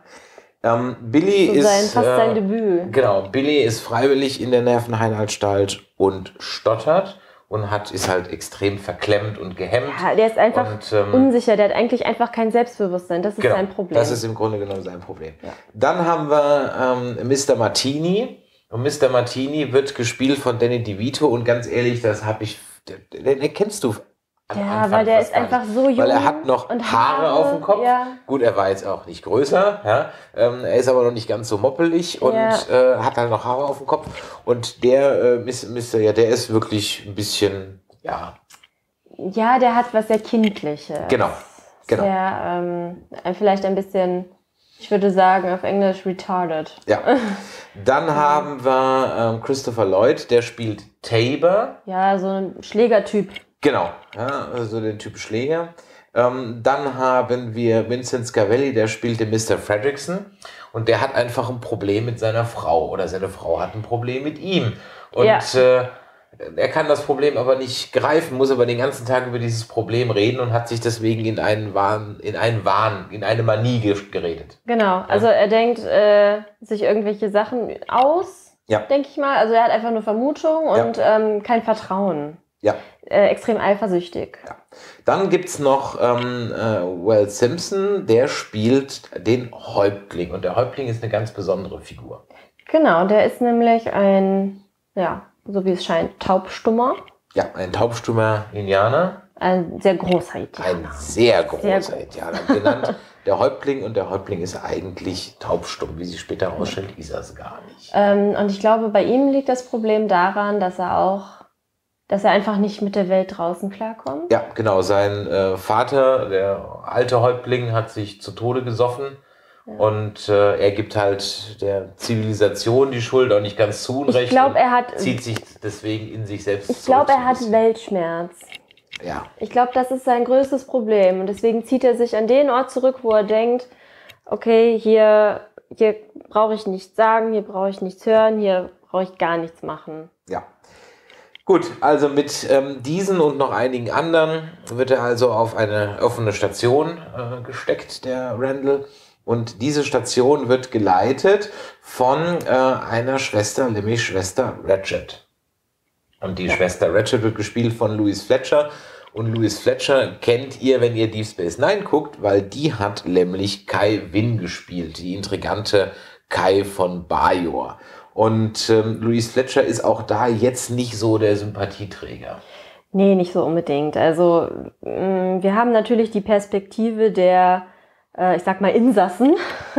Billy ist fast sein Debüt. Genau, Billy ist freiwillig in der Nervenheilanstalt und stottert. Und ist halt extrem verklemmt und gehemmt. Ja, der ist einfach unsicher, der hat eigentlich einfach kein Selbstbewusstsein, das ist sein Problem. Das ist im Grunde genommen sein Problem. Ja. Dann haben wir Mr. Martini. Und Mr. Martini wird gespielt von Danny DeVito. Und ganz ehrlich, den kennst du am Anfang, weil der ist einfach so jung. Weil er hat noch Haare auf dem Kopf. Ja. Gut, er war jetzt auch nicht größer. Ja? Er ist aber noch nicht ganz so moppelig und hat halt noch Haare auf dem Kopf. Und der der ist wirklich ein bisschen, Ja, der hat was sehr Kindliches. Genau. Der vielleicht ein bisschen, ich würde sagen auf Englisch retarded. Ja. Dann haben wir Christopher Lloyd, der spielt Tabor. Ja, so ein Schlägertyp. Genau, also den Typ Schläger. Dann haben wir Vincent Scavelli, der spielt den Mr. Fredrickson. Und der hat einfach ein Problem mit seiner Frau. Oder seine Frau hat ein Problem mit ihm. Und er kann das Problem aber nicht greifen, muss aber den ganzen Tag über dieses Problem reden und hat sich deswegen in eine Manie geredet. Genau, also er denkt sich irgendwelche Sachen aus, denke ich mal. Also er hat einfach nur Vermutung und kein Vertrauen. Ja. Extrem eifersüchtig. Ja. Dann gibt es noch Will Simpson, der spielt den Häuptling. Und der Häuptling ist eine ganz besondere Figur. Genau, der ist nämlich ein, so wie es scheint, Taubstummer. Ja, ein taubstummer Indianer. Ein sehr großer Indianer. Ein sehr großer Indianer genannt. Der Häuptling, und der Häuptling ist eigentlich taubstumm. Wie sich später herausstellt, ist er es gar nicht. Und ich glaube, bei ihm liegt das Problem daran, dass er einfach nicht mit der Welt draußen klarkommt. Ja, genau. Sein Vater, der alte Häuptling, hat sich zu Tode gesoffen. Ja. Und er gibt halt der Zivilisation die Schuld auch nicht ganz zu Unrecht. Ich glaube, zieht sich deswegen in sich selbst zurück. Ich glaube, er hat Weltschmerz. Ja. Ich glaube, das ist sein größtes Problem. Und deswegen zieht er sich an den Ort zurück, wo er denkt, okay, hier brauche ich nichts sagen, hier brauche ich nichts hören, hier brauche ich gar nichts machen. Ja. Gut, also mit diesen und noch einigen anderen wird er also auf eine offene Station gesteckt, der Randall. Und diese Station wird geleitet von einer Schwester, nämlich Schwester Ratched. Und die Schwester Ratched wird gespielt von Louise Fletcher. Und Louise Fletcher kennt ihr, wenn ihr Deep Space Nine guckt, weil die hat nämlich Kai Winn gespielt, die intrigante Kai von Bajor. Und Louise Fletcher ist auch da jetzt nicht so der Sympathieträger. Nee, nicht so unbedingt. Also wir haben natürlich die Perspektive der, ich sag mal, Insassen,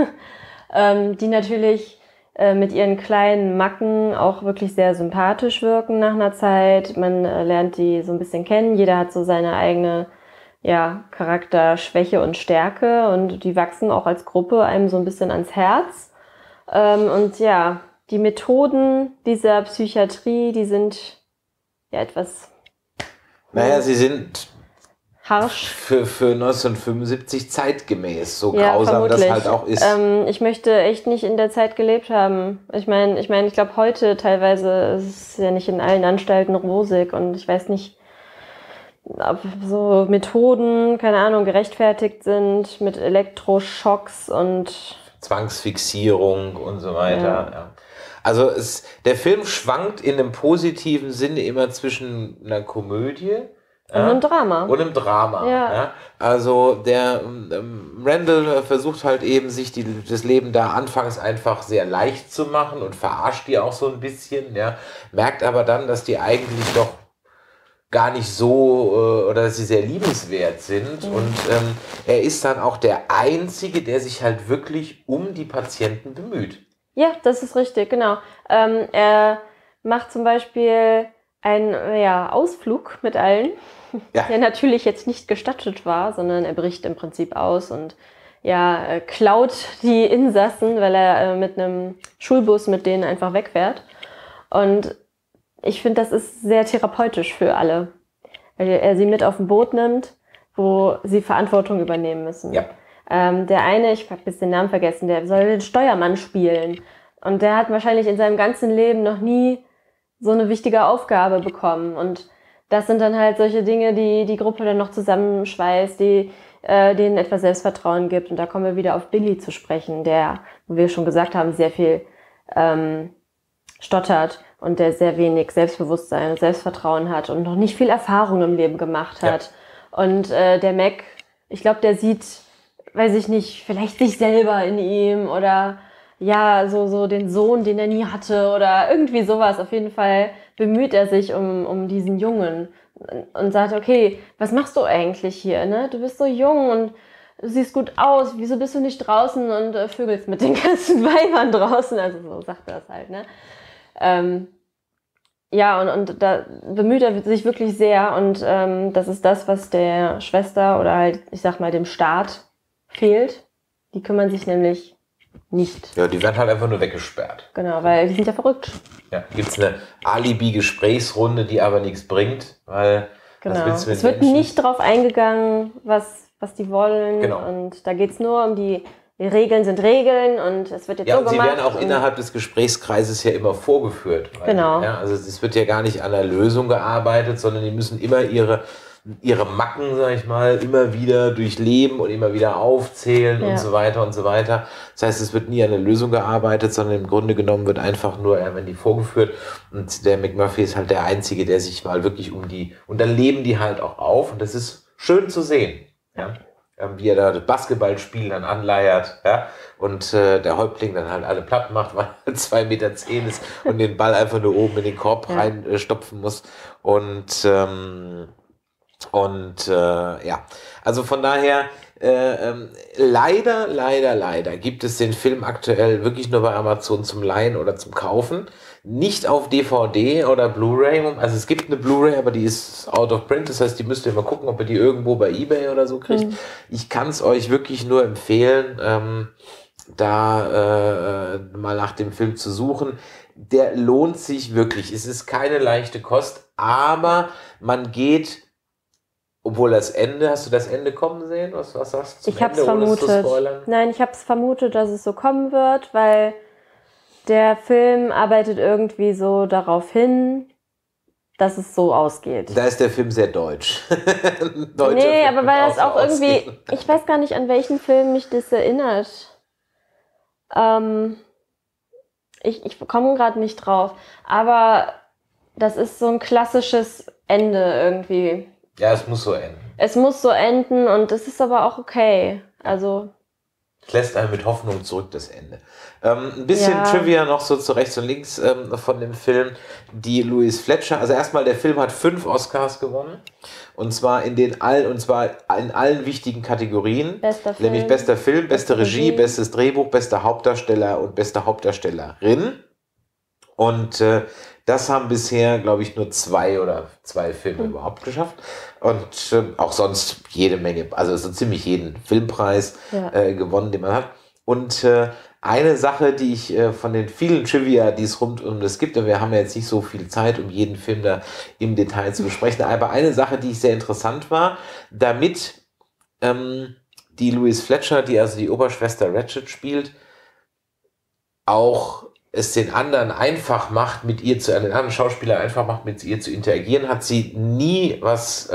die natürlich mit ihren kleinen Macken auch wirklich sehr sympathisch wirken nach einer Zeit. Man lernt die so ein bisschen kennen. Jeder hat so seine eigene Charakterschwäche und Stärke und die wachsen auch als Gruppe einem so ein bisschen ans Herz. Und ja, die Methoden dieser Psychiatrie, die sind etwas... Naja, sie sind harsch. Für 1975 zeitgemäß, so grausam vermutlich. Das halt auch ist. Ich möchte echt nicht in der Zeit gelebt haben. Ich meine, ich glaube heute teilweise ist es ja nicht in allen Anstalten rosig und ich weiß nicht, ob so Methoden, keine Ahnung, gerechtfertigt sind mit Elektroschocks und Zwangsfixierung und so weiter. Ja. Also der Film schwankt in einem positiven Sinne immer zwischen einer Komödie, Und einem Drama. Und im Drama. Ja. Also der Randall versucht halt eben, sich das Leben da anfangs einfach sehr leicht zu machen und verarscht die auch so ein bisschen. Ja. Merkt aber dann, dass die eigentlich doch gar nicht so, oder dass sie sehr liebenswert sind. Und er ist dann auch der Einzige, der sich halt wirklich um die Patienten bemüht. Ja, das ist richtig, genau. Er macht zum Beispiel einen Ausflug mit allen, der natürlich jetzt nicht gestattet war, sondern er bricht im Prinzip aus und klaut die Insassen, weil er mit einem Schulbus mit denen einfach wegfährt. Und ich finde, das ist sehr therapeutisch für alle, weil er sie mit auf ein Boot nimmt, wo sie Verantwortung übernehmen müssen. Ja. Der eine, ich habe jetzt den Namen vergessen, der soll den Steuermann spielen. Und der hat wahrscheinlich in seinem ganzen Leben noch nie so eine wichtige Aufgabe bekommen. Und das sind dann halt solche Dinge, die die Gruppe dann noch zusammenschweißt, die denen etwas Selbstvertrauen gibt. Und da kommen wir wieder auf Billy zu sprechen, der, wie wir schon gesagt haben, sehr viel stottert und der sehr wenig Selbstbewusstsein und Selbstvertrauen hat und noch nicht viel Erfahrung im Leben gemacht hat. Ja. Und der Mac, ich glaube, der sieht, weiß ich nicht, vielleicht sich selber in ihm oder so den Sohn, den er nie hatte oder irgendwie sowas. Auf jeden Fall bemüht er sich um diesen Jungen und sagt, okay, was machst du eigentlich hier, ne? Du bist so jung und du siehst gut aus, wieso bist du nicht draußen und vögelst mit den ganzen Weibern draußen? Also so sagt er das halt, ne? Und da bemüht er sich wirklich sehr und das ist das, was der Schwester oder halt, ich sag mal, dem Staat fehlt. Die kümmern sich nämlich nicht. Ja, die werden halt einfach nur weggesperrt. Genau, weil die sind ja verrückt. Ja, gibt es eine Alibi-Gesprächsrunde, die aber nichts bringt, weil genau. Es wird nicht drauf eingegangen, was die wollen. Genau. Und da geht es nur um die Regeln sind Regeln und es wird jetzt so gemacht. Ja, und sie werden auch innerhalb des Gesprächskreises ja immer vorgeführt. Genau. Ja, also es wird ja gar nicht an der Lösung gearbeitet, sondern die müssen immer ihre Macken, sag ich mal, immer wieder durchleben und immer wieder aufzählen und so weiter und so weiter. Das heißt, es wird nie an der Lösung gearbeitet, sondern im Grunde genommen wird einfach nur, wenn die vorgeführt und der McMurphy ist halt der Einzige, der sich mal wirklich und dann leben die halt auch auf und das ist schön zu sehen. Ja. Wie er da das Basketballspiel dann anleiert, ja, und der Häuptling dann halt alle platt macht, weil er 2,10 Meter ist und den Ball einfach nur oben in den Korb reinstopfen muss. Also von daher, leider gibt es den Film aktuell wirklich nur bei Amazon zum Leihen oder zum Kaufen. Nicht auf DVD oder Blu-ray. Also es gibt eine Blu-ray, aber die ist out of print. Das heißt, die müsst ihr mal gucken, ob ihr die irgendwo bei eBay oder so kriegt. Ich kann es euch wirklich nur empfehlen, mal nach dem Film zu suchen. Der lohnt sich wirklich. Es ist keine leichte Kost, aber man geht, obwohl hast du das Ende kommen sehen? Was sagst du? Ich habe es vermutet. Nein, ich habe es vermutet, dass es so kommen wird, weil der Film arbeitet irgendwie so darauf hin, dass es so ausgeht. Da ist der Film sehr deutsch. Nee, aber weil das auch irgendwie, ich weiß gar nicht, an welchen Film mich das erinnert. Ich komme gerade nicht drauf. Aber das ist so ein klassisches Ende irgendwie. Ja, es muss so enden. Es muss so enden und es ist aber auch okay. Also es lässt einen mit Hoffnung zurück, das Ende. Ein bisschen Trivia noch so zu rechts und links von dem Film. Die Louise Fletcher, also erstmal der Film hat 5 Oscars gewonnen. Und zwar in allen wichtigen Kategorien. Nämlich bester Film, beste Regie, bestes Drehbuch, bester Hauptdarsteller und beste Hauptdarstellerin. Und das haben bisher, glaube ich, nur 2 Filme überhaupt geschafft. Und auch sonst jede Menge, also so ziemlich jeden Filmpreis gewonnen, den man hat. Und eine Sache, die ich von den vielen Trivia, die es rund um das gibt, und wir haben ja jetzt nicht so viel Zeit, um jeden Film da im Detail zu besprechen, aber eine Sache, die ich sehr interessant war, damit die Louise Fletcher, die also die Oberschwester Ratched spielt, auch es den anderen einfach macht, den anderen Schauspieler einfach macht, mit ihr zu interagieren, hat sie nie was,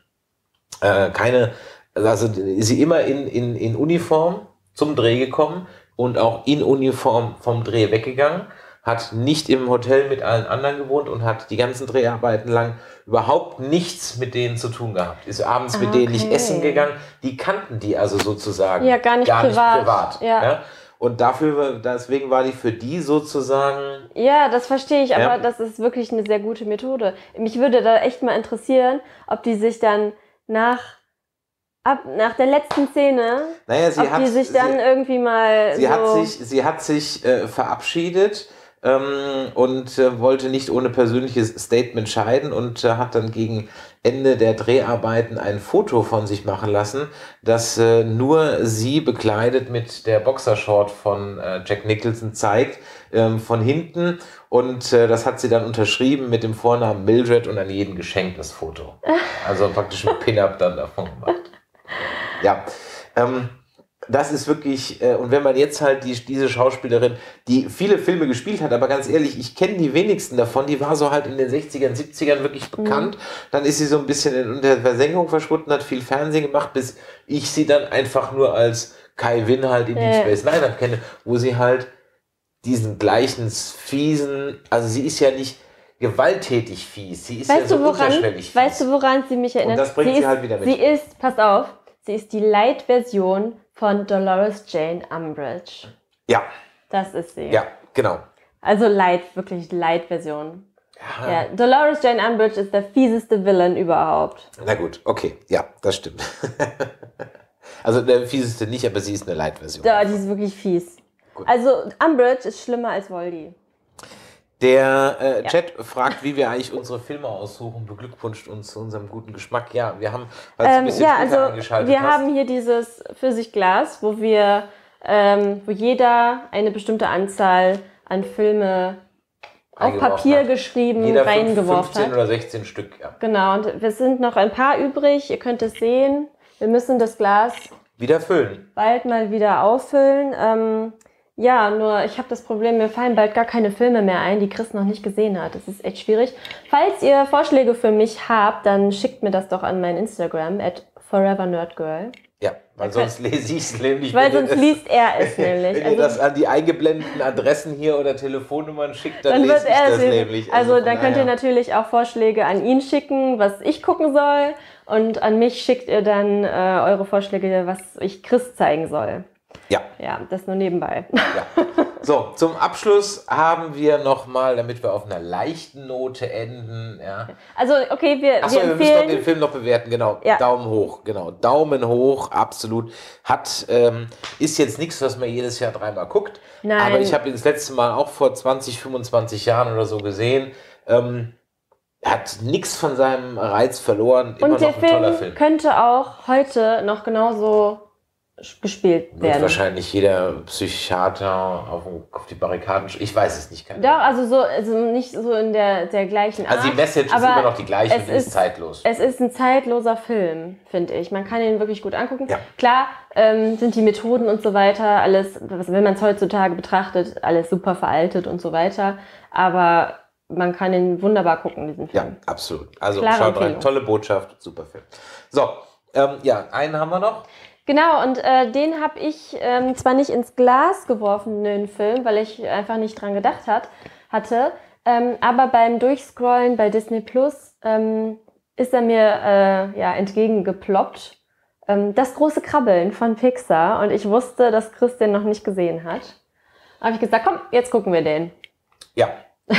ist sie immer in Uniform zum Dreh gekommen und auch in Uniform vom Dreh weggegangen, hat nicht im Hotel mit allen anderen gewohnt und hat die ganzen Dreharbeiten lang überhaupt nichts mit denen zu tun gehabt. Ist abends mit denen nicht essen gegangen. Die kannten die also sozusagen Ja, gar nicht privat. Ja? Und deswegen war die für die sozusagen... Ja, das verstehe ich, aber das ist wirklich eine sehr gute Methode. Mich würde da echt mal interessieren, ob die sich dann nach der letzten Szene, irgendwie mal Sie hat sich verabschiedet und wollte nicht ohne persönliches Statement scheiden und hat dann gegen Ende der Dreharbeiten ein Foto von sich machen lassen, das nur sie bekleidet mit der Boxershort von Jack Nicholson zeigt, von hinten, und das hat sie dann unterschrieben mit dem Vornamen Mildred und an jeden geschenkt, das Foto. Also praktisch ein Pin-Up dann davon gemacht. Ja, das ist wirklich, und wenn man jetzt halt diese Schauspielerin, die viele Filme gespielt hat, aber ganz ehrlich, ich kenne die wenigsten davon, die war so halt in den 60ern, 70ern wirklich bekannt, dann ist sie so ein bisschen in der Versenkung verschwunden, hat viel Fernsehen gemacht, bis ich sie dann einfach nur als Kai Winn halt in Deep Space Nine kenne, wo sie halt diesen gleichen fiesen, also sie ist ja nicht gewalttätig fies, sie ist unterschwellig fies. Weißt du, woran sie mich erinnert? Und das bringt sie halt wieder mit. Sie ist die Light-Version von Dolores Jane Umbridge. Ja. Das ist sie. Ja, genau. Also wirklich Light-Version. Ja, Dolores Jane Umbridge ist der fieseste Villain überhaupt. Na gut, okay. Ja, das stimmt. Also der fieseste nicht, aber sie ist eine Light-Version. Ja, die ist wirklich fies. Gut. Also Umbridge ist schlimmer als Voldy. Der Chat fragt, wie wir eigentlich unsere Filme aussuchen, beglückwünscht uns zu unserem guten Geschmack. Ja, wir haben, weil du ein bisschen später eingeschaltet wir haben hier dieses Pfirsichglas, wo jeder eine bestimmte Anzahl an Filme auf Papier geschrieben reingeworfen hat. 15 oder 16 Stück, ja. Genau, und es sind noch ein paar übrig. Ihr könnt es sehen. Wir müssen das Glas wieder füllen. Bald mal wieder auffüllen. Ja, nur ich habe das Problem, mir fallen bald gar keine Filme mehr ein, die Chris noch nicht gesehen hat. Das ist echt schwierig. Falls ihr Vorschläge für mich habt, dann schickt mir das doch an mein Instagram @forevernerdgirl. Ja, weil sonst lese ich es nämlich. Weil sonst liest er es nämlich. Wenn ihr das an die eingeblendeten Adressen hier oder Telefonnummern schickt, dann lese ich das nämlich. Also dann könnt ihr natürlich auch Vorschläge an ihn schicken, was ich gucken soll. Und an mich schickt ihr dann eure Vorschläge, was ich Chris zeigen soll. Ja. Ja, das nur nebenbei. Ja. So, zum Abschluss haben wir nochmal, damit wir auf einer leichten Note enden. Ja. Also, okay, wir müssen doch den Film noch bewerten, genau. Ja. Daumen hoch, genau. Daumen hoch, absolut. Ist jetzt nichts, was man jedes Jahr 3-mal guckt. Nein. Aber ich habe ihn das letzte Mal auch vor 20, 25 Jahren oder so gesehen. Hat nichts von seinem Reiz verloren. Immer noch ein toller Film. Könnte auch heute noch genauso gespielt werden. Wird wahrscheinlich jeder Psychiater auf die Barrikaden. Ich weiß es nicht. Doch, also nicht so in der gleichen Art. Also die Message ist immer noch die gleiche und ist zeitlos. Es ist ein zeitloser Film, finde ich. Man kann ihn wirklich gut angucken. Ja. Klar sind die Methoden und so weiter, alles, wenn man es heutzutage betrachtet, alles super veraltet und so weiter. Aber man kann ihn wunderbar gucken, diesen Film. Ja, absolut. Also schaut rein. Tolle Botschaft, super Film. So, einen haben wir noch. Genau, und den habe ich zwar nicht ins Glas geworfen, den Film, weil ich einfach nicht dran gedacht hatte, aber beim Durchscrollen bei Disney Plus ist er mir entgegengeploppt. Das große Krabbeln von Pixar, und ich wusste, dass Chris den noch nicht gesehen hat. Habe ich gesagt, komm, jetzt gucken wir den. Ja.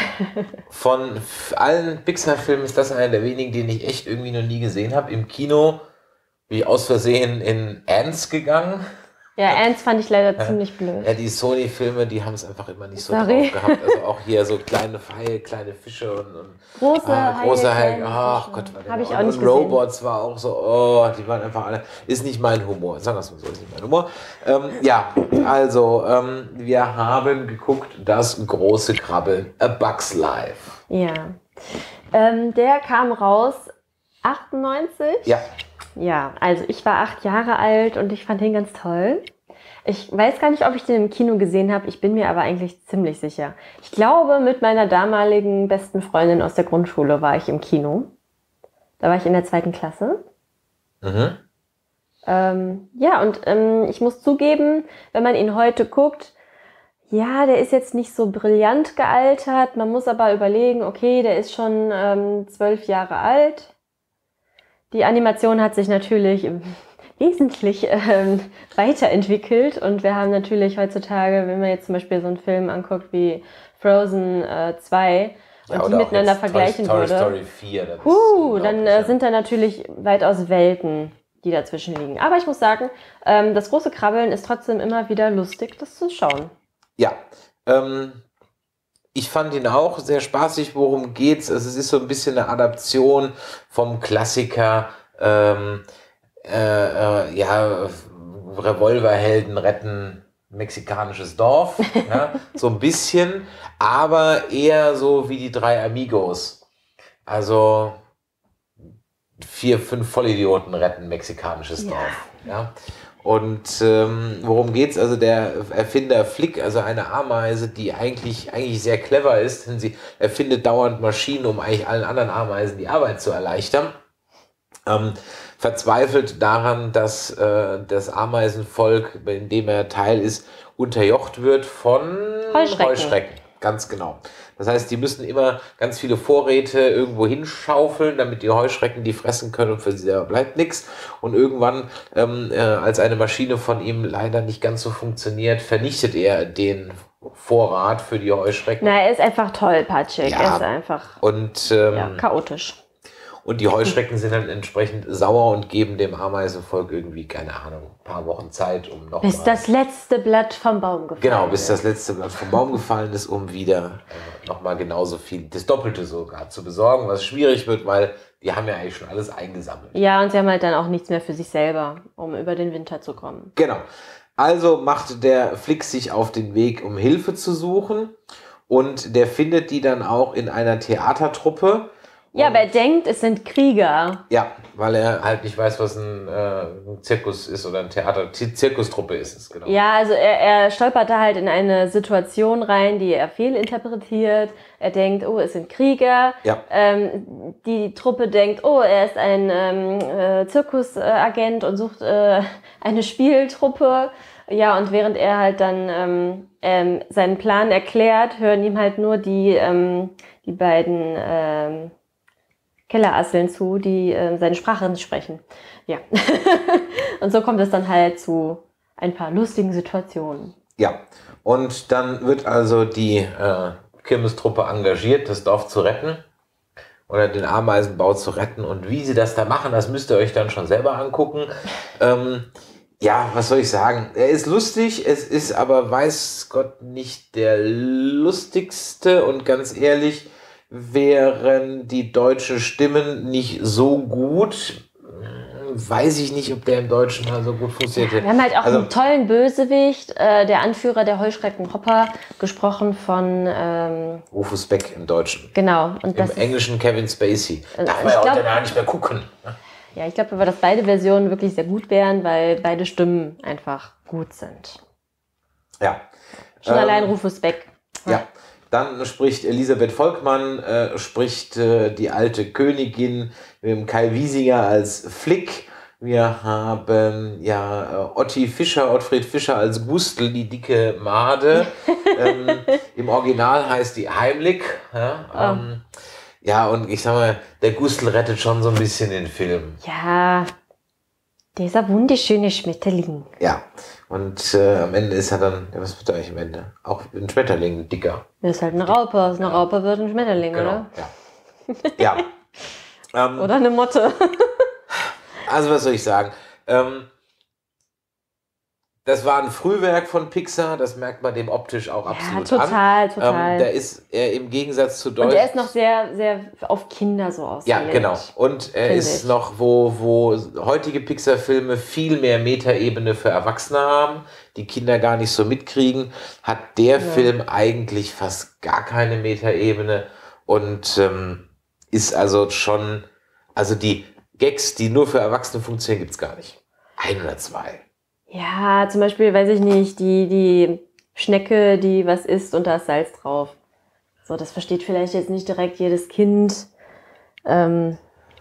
Von allen Pixar-Filmen ist das einer der wenigen, den ich echt irgendwie noch nie gesehen habe. Im Kino bin ich aus Versehen in Ants gegangen. Ja, Ants fand ich leider ziemlich blöd. Ja, die Sony-Filme, die haben es einfach immer nicht so drauf gehabt. Also auch hier so kleine Haie, kleine Fische und große Haie. Ach Gott, war der habe ich auch nicht gesehen. Robots war auch so, die waren einfach alle, ist nicht mein Humor. Sagen wir es mal so, ist nicht mein Humor. Wir haben geguckt, das große Krabbeln, A Bug's Life. Ja, der kam raus 98. Ja. Ja, also ich war 8 Jahre alt und ich fand den ganz toll. Ich weiß gar nicht, ob ich den im Kino gesehen habe, ich bin mir aber eigentlich ziemlich sicher. Ich glaube, mit meiner damaligen besten Freundin aus der Grundschule war ich im Kino. Da war ich in der 2. Klasse. Mhm. Ich muss zugeben, wenn man ihn heute guckt, Ja, der ist jetzt nicht so brillant gealtert. Man muss aber überlegen, okay, der ist schon 12 Jahre alt. Die Animation hat sich natürlich wesentlich weiterentwickelt. Und wir haben natürlich heutzutage, wenn man jetzt zum Beispiel so einen Film anguckt wie Frozen 2 und die miteinander vergleichen Toy würde, Story 4, dann sind da natürlich weitaus Welten, die dazwischen liegen. Aber ich muss sagen, das große Krabbeln ist trotzdem immer wieder lustig, das zu schauen. Ja, ich fand ihn auch sehr spaßig. Worum geht's? Also es ist so ein bisschen eine Adaption vom Klassiker, Revolverhelden retten mexikanisches Dorf, ja, so ein bisschen, aber eher so wie die 3 Amigos. Also 4, 5 Vollidioten retten mexikanisches Dorf. Ja. Und worum geht's? Also der Erfinder Flick, also eine Ameise, die eigentlich sehr clever ist, denn sie erfindet dauernd Maschinen, um eigentlich allen anderen Ameisen die Arbeit zu erleichtern. Verzweifelt daran, dass das Ameisenvolk, in dem er Teil ist, unterjocht wird von Heuschrecken. Ganz genau. Das heißt, die müssen immer ganz viele Vorräte irgendwo hinschaufeln, damit die Heuschrecken die fressen können und für sie selber bleibt nichts. Und irgendwann, als eine Maschine von ihm leider nicht ganz so funktioniert, vernichtet er den Vorrat für die Heuschrecken. Na, er ist einfach tollpatschig. Er ist einfach chaotisch. Und die Heuschrecken sind dann entsprechend sauer und geben dem Ameisenvolk irgendwie, keine Ahnung, ein paar Wochen Zeit, um noch bis das letzte Blatt vom Baum gefallen ist. Genau, bis das letzte Blatt vom Baum gefallen ist, um wieder nochmal genauso viel, das Doppelte sogar zu besorgen, was schwierig wird, weil die haben ja eigentlich schon alles eingesammelt. Ja, und sie haben halt dann auch nichts mehr für sich selber, um über den Winter zu kommen. Genau. Also macht der Flick sich auf den Weg, um Hilfe zu suchen, und der findet die dann auch in einer Theatertruppe. Ja, aber er denkt, es sind Krieger. Ja, weil er halt nicht weiß, was ein Zirkus ist oder eine Zirkustruppe ist es, genau. Ja, also er stolpert da halt in eine Situation rein, die er fehlinterpretiert. Er denkt, oh, es sind Krieger. Ja. Die Truppe denkt, oh, er ist ein Zirkusagent und sucht eine Spieltruppe. Ja, und während er halt dann seinen Plan erklärt, hören ihm halt nur die beiden Kellerasseln zu, die seine Sprache nicht sprechen. Ja. Und so kommt es dann halt zu ein paar lustigen Situationen. Ja, und dann wird also die Kirmestruppe engagiert, das Dorf zu retten oder den Ameisenbau zu retten. Und wie sie das da machen, das müsst ihr euch dann schon selber angucken. Ja, was soll ich sagen? Er ist lustig, es ist aber, weiß Gott, nicht der lustigste, und ganz ehrlich, wären die deutschen Stimmen nicht so gut, weiß ich nicht, ob der im Deutschen mal so gut funktioniert. Wir haben halt auch einen tollen Bösewicht, der Anführer der Heuschreckenhopper, gesprochen von Rufus Beck im Deutschen. Genau. Und im Englischen Kevin Spacey. Darf man ja heute gar nicht mehr gucken. Ja, ich glaube aber, dass beide Versionen wirklich sehr gut wären, weil beide Stimmen einfach gut sind. Ja. Schon allein Rufus Beck. Ja. Dann spricht Elisabeth Volkmann, spricht die alte Königin, wir haben Kai Wiesinger als Flick, wir haben Ottfried Fischer als Gustl, die dicke Made. Im Original heißt die Heimlich. Ja, und ich sag mal, der Gustl rettet schon so ein bisschen den Film. Ja, dieser wunderschöne Schmetterling. Ja, und am Ende ist er dann, was wird er eigentlich am Ende? Auch ein Schmetterling, ein dicker. Das ist halt eine Raupe. Aus einer Raupe wird ein Schmetterling, genau, oder? Ja. Ja. Oder eine Motte. Also was soll ich sagen? Das war ein Frühwerk von Pixar, das merkt man dem optisch auch absolut an. Total. Da ist er im Gegensatz zu Deutsch. Und er ist noch sehr, sehr auf Kinder so ausgelegt. Ja, genau. Und er ist noch, wo heutige Pixar-Filme viel mehr Metaebene für Erwachsene haben, die Kinder gar nicht so mitkriegen, hat der Film eigentlich fast gar keine Metaebene und ist also schon, also die Gags, die nur für Erwachsene funktionieren, gibt es gar nicht. 1 oder 2. Ja, zum Beispiel, weiß ich nicht, die Schnecke, die was isst und da ist Salz drauf. So, das versteht vielleicht jetzt nicht direkt jedes Kind. Ja,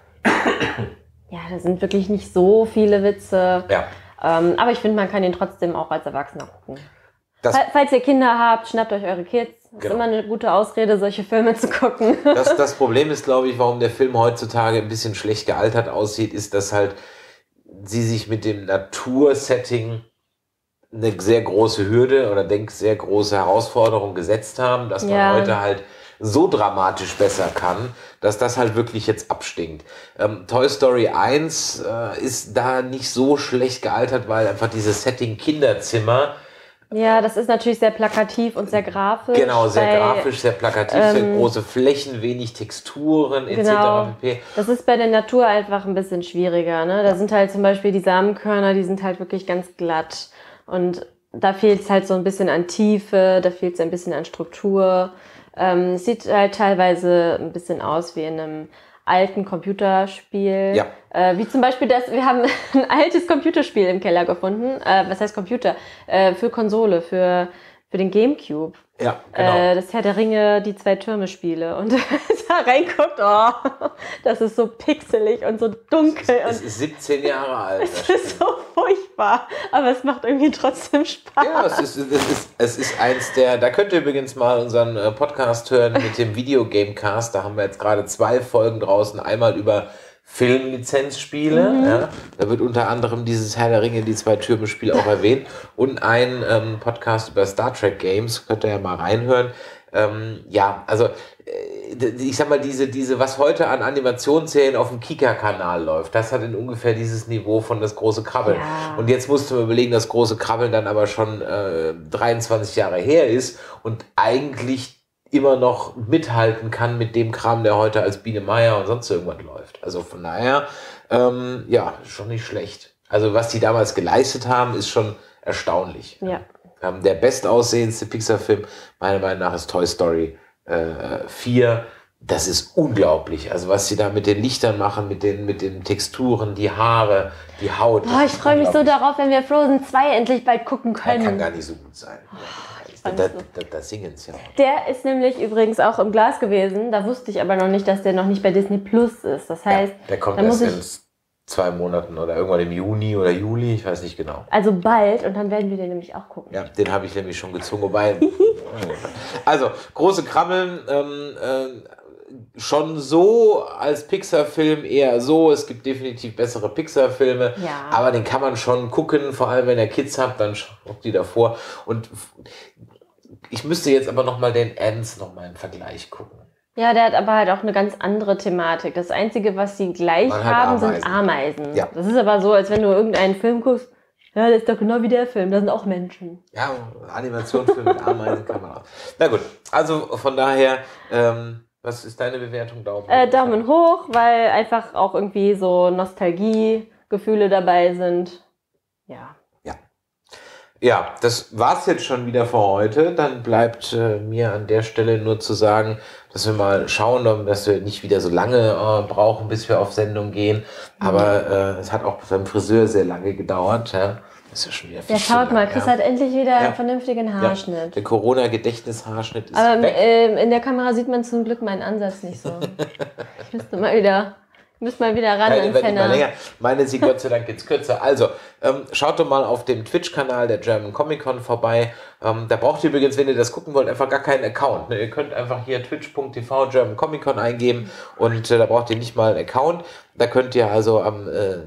da sind wirklich nicht so viele Witze. Ja. Aber ich finde, man kann ihn trotzdem auch als Erwachsener gucken. Falls ihr Kinder habt, schnappt euch eure Kids. Das ist immer eine gute Ausrede, solche Filme zu gucken. Das Problem ist, glaube ich, warum der Film heutzutage ein bisschen schlecht gealtert aussieht, ist, dass halt sie sich mit dem Natursetting eine sehr große Hürde oder sehr große Herausforderung gesetzt haben, dass man heute halt so dramatisch besser kann, dass das halt wirklich jetzt abstinkt. Toy Story 1 ist da nicht so schlecht gealtert, weil einfach dieses Setting Kinderzimmer. Ja, das ist natürlich sehr plakativ und sehr grafisch. Genau, sehr grafisch, sehr plakativ, sehr große Flächen, wenig Texturen etc. pp. Das ist bei der Natur einfach ein bisschen schwieriger. Ne? Da sind halt zum Beispiel die Samenkörner, die sind halt wirklich ganz glatt. Und da fehlt es halt so ein bisschen an Tiefe, da fehlt es ein bisschen an Struktur. Es sieht halt teilweise ein bisschen aus wie in einem alten Computerspiel. Ja. Wie zum Beispiel wir haben ein altes Computerspiel im Keller gefunden. Was heißt Computer? Für Konsole, für den Gamecube. Ja, genau. Das Herr der Ringe, die 2 Türme-Spiele. Und da reinguckt, das ist so pixelig und so dunkel. Es ist 17 Jahre alt. Es ist so furchtbar, aber es macht irgendwie trotzdem Spaß. Ja, es ist eins da könnt ihr übrigens mal unseren Podcast hören mit dem Videogamecast. Da haben wir jetzt gerade 2 Folgen draußen. Einmal über Filmlizenzspiele. Ja. Da wird unter anderem dieses Herr der Ringe, die 2 Türme-Spiel auch erwähnt. Und ein Podcast über Star Trek Games. Könnt ihr ja mal reinhören. Also ich sag mal, diese, was heute an Animationsserien auf dem Kika-Kanal läuft, das hat in ungefähr dieses Niveau von das große Krabbeln. Ja. Und jetzt musst du mir überlegen, das große Krabbeln dann aber schon 23 Jahre her ist und eigentlich immer noch mithalten kann mit dem Kram, der heute als Biene Meier und sonst irgendwas läuft. Also von daher, schon nicht schlecht. Also was die damals geleistet haben, ist schon erstaunlich. Ja. Der bestaussehendste Pixar-Film, meiner Meinung nach, ist Toy Story 4. Das ist unglaublich. Also was sie da mit den Lichtern machen, mit den Texturen, die Haare, die Haut. Ich freue mich so darauf, wenn wir Frozen 2 endlich bald gucken können. Der kann gar nicht so gut sein. Da singen sie ja auch. Der ist nämlich übrigens auch im Glas gewesen. Da wusste ich aber noch nicht, dass der noch nicht bei Disney Plus ist. Das heißt, der kommt erst in 2 Monaten oder irgendwann im Juni oder Juli, ich weiß nicht genau. Also bald, und dann werden wir den nämlich auch gucken. Ja, den habe ich nämlich schon gezwungen. Wobei, also, große Krabbeln, schon so als Pixar-Film eher so. Es gibt definitiv bessere Pixar-Filme, aber den kann man schon gucken, vor allem wenn ihr Kids habt, dann schaut die davor. Und ich müsste jetzt aber nochmal den Ants nochmal im Vergleich gucken. Ja, der hat aber halt auch eine ganz andere Thematik. Das Einzige, was sie gleich haben, sind Ameisen. Ja. Das ist aber so, als wenn du irgendeinen Film guckst, ja, das ist doch genau wie der Film, da sind auch Menschen. Ja, Animationsfilm mit Ameisen kann man auch. Na gut, also von daher, was ist deine Bewertung? Daumen hoch, weil einfach auch irgendwie so Nostalgie-Gefühle dabei sind. Ja. Ja, das war's jetzt schon wieder für heute. Dann bleibt mir an der Stelle nur zu sagen, dass wir mal schauen, dass wir nicht wieder so lange brauchen, bis wir auf Sendung gehen. Aber es hat auch beim Friseur sehr lange gedauert. Ja. Das ist ja schon wieder viel. Ja, schaut mal, Chris hat endlich wieder einen vernünftigen Haarschnitt. Ja, der Corona-Gedächtnishaarschnitt ist weg. In der Kamera sieht man zum Glück meinen Ansatz nicht so. Ich müsste mal wieder ran ans Henna. Meine sie Gott sei Dank jetzt kürzer. Also, schaut doch mal auf dem Twitch-Kanal der German Comic Con vorbei. Da braucht ihr übrigens, wenn ihr das gucken wollt, einfach gar keinen Account. Ne? Ihr könnt einfach hier twitch.tv German Comic Con eingeben und da braucht ihr nicht mal einen Account. Da könnt ihr also am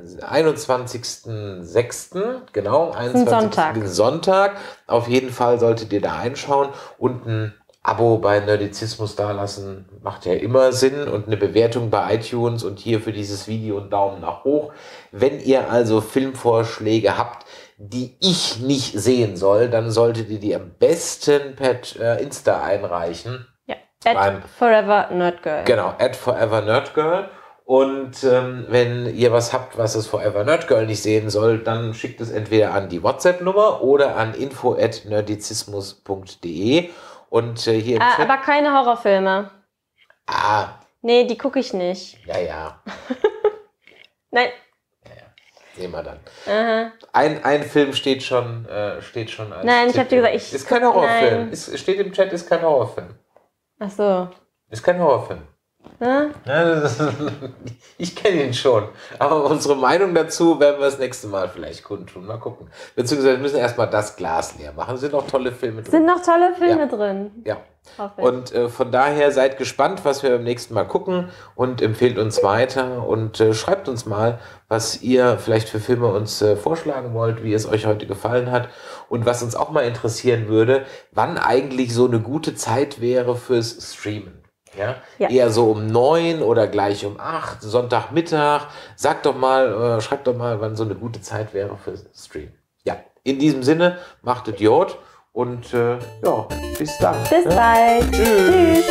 21.06., genau, 21. Sonntag, auf jeden Fall solltet ihr da einschauen und ein Abo bei Nerdizismus dalassen, macht ja immer Sinn, und eine Bewertung bei iTunes und hier für dieses Video einen Daumen nach hoch. Wenn ihr also Filmvorschläge habt, die ich nicht sehen soll, dann solltet ihr die am besten per Insta einreichen. Ja, @ForeverNerdGirl. Genau, @ForeverNerdGirl. Und wenn ihr was habt, was das Forever Nerdgirl nicht sehen soll, dann schickt es entweder an die WhatsApp-Nummer oder an info@nerdizismus.de. Und hier im Chat, aber keine Horrorfilme. Nee, die gucke ich nicht. Ja. Nein. Ja. Sehen wir dann. Ein Film steht schon als Nein, ich habe dir gesagt, ist kein Horrorfilm. Steht im Chat, ist kein Horrorfilm. Ach so. Ist kein Horrorfilm. Ich kenne ihn schon. Aber unsere Meinung dazu werden wir das nächste Mal vielleicht kundtun. Mal gucken. Beziehungsweise wir müssen erstmal das Glas leer machen. Sind noch tolle Filme drin. Sind noch tolle Filme drin. Ja. Und von daher seid gespannt, was wir beim nächsten Mal gucken und empfehlt uns weiter und schreibt uns mal, was ihr vielleicht für Filme uns vorschlagen wollt, wie es euch heute gefallen hat und was uns auch mal interessieren würde, wann eigentlich so eine gute Zeit wäre fürs Streamen. Ja? Eher so um 9 oder gleich um 8, Sonntagmittag. Sagt doch mal, schreibt doch mal, wann so eine gute Zeit wäre fürs Streamen. Ja, in diesem Sinne, macht Idiot. Und ja, bis dann. Bis bald. Tschüss.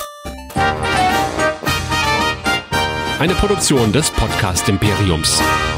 Eine Produktion des Podcast Imperiums.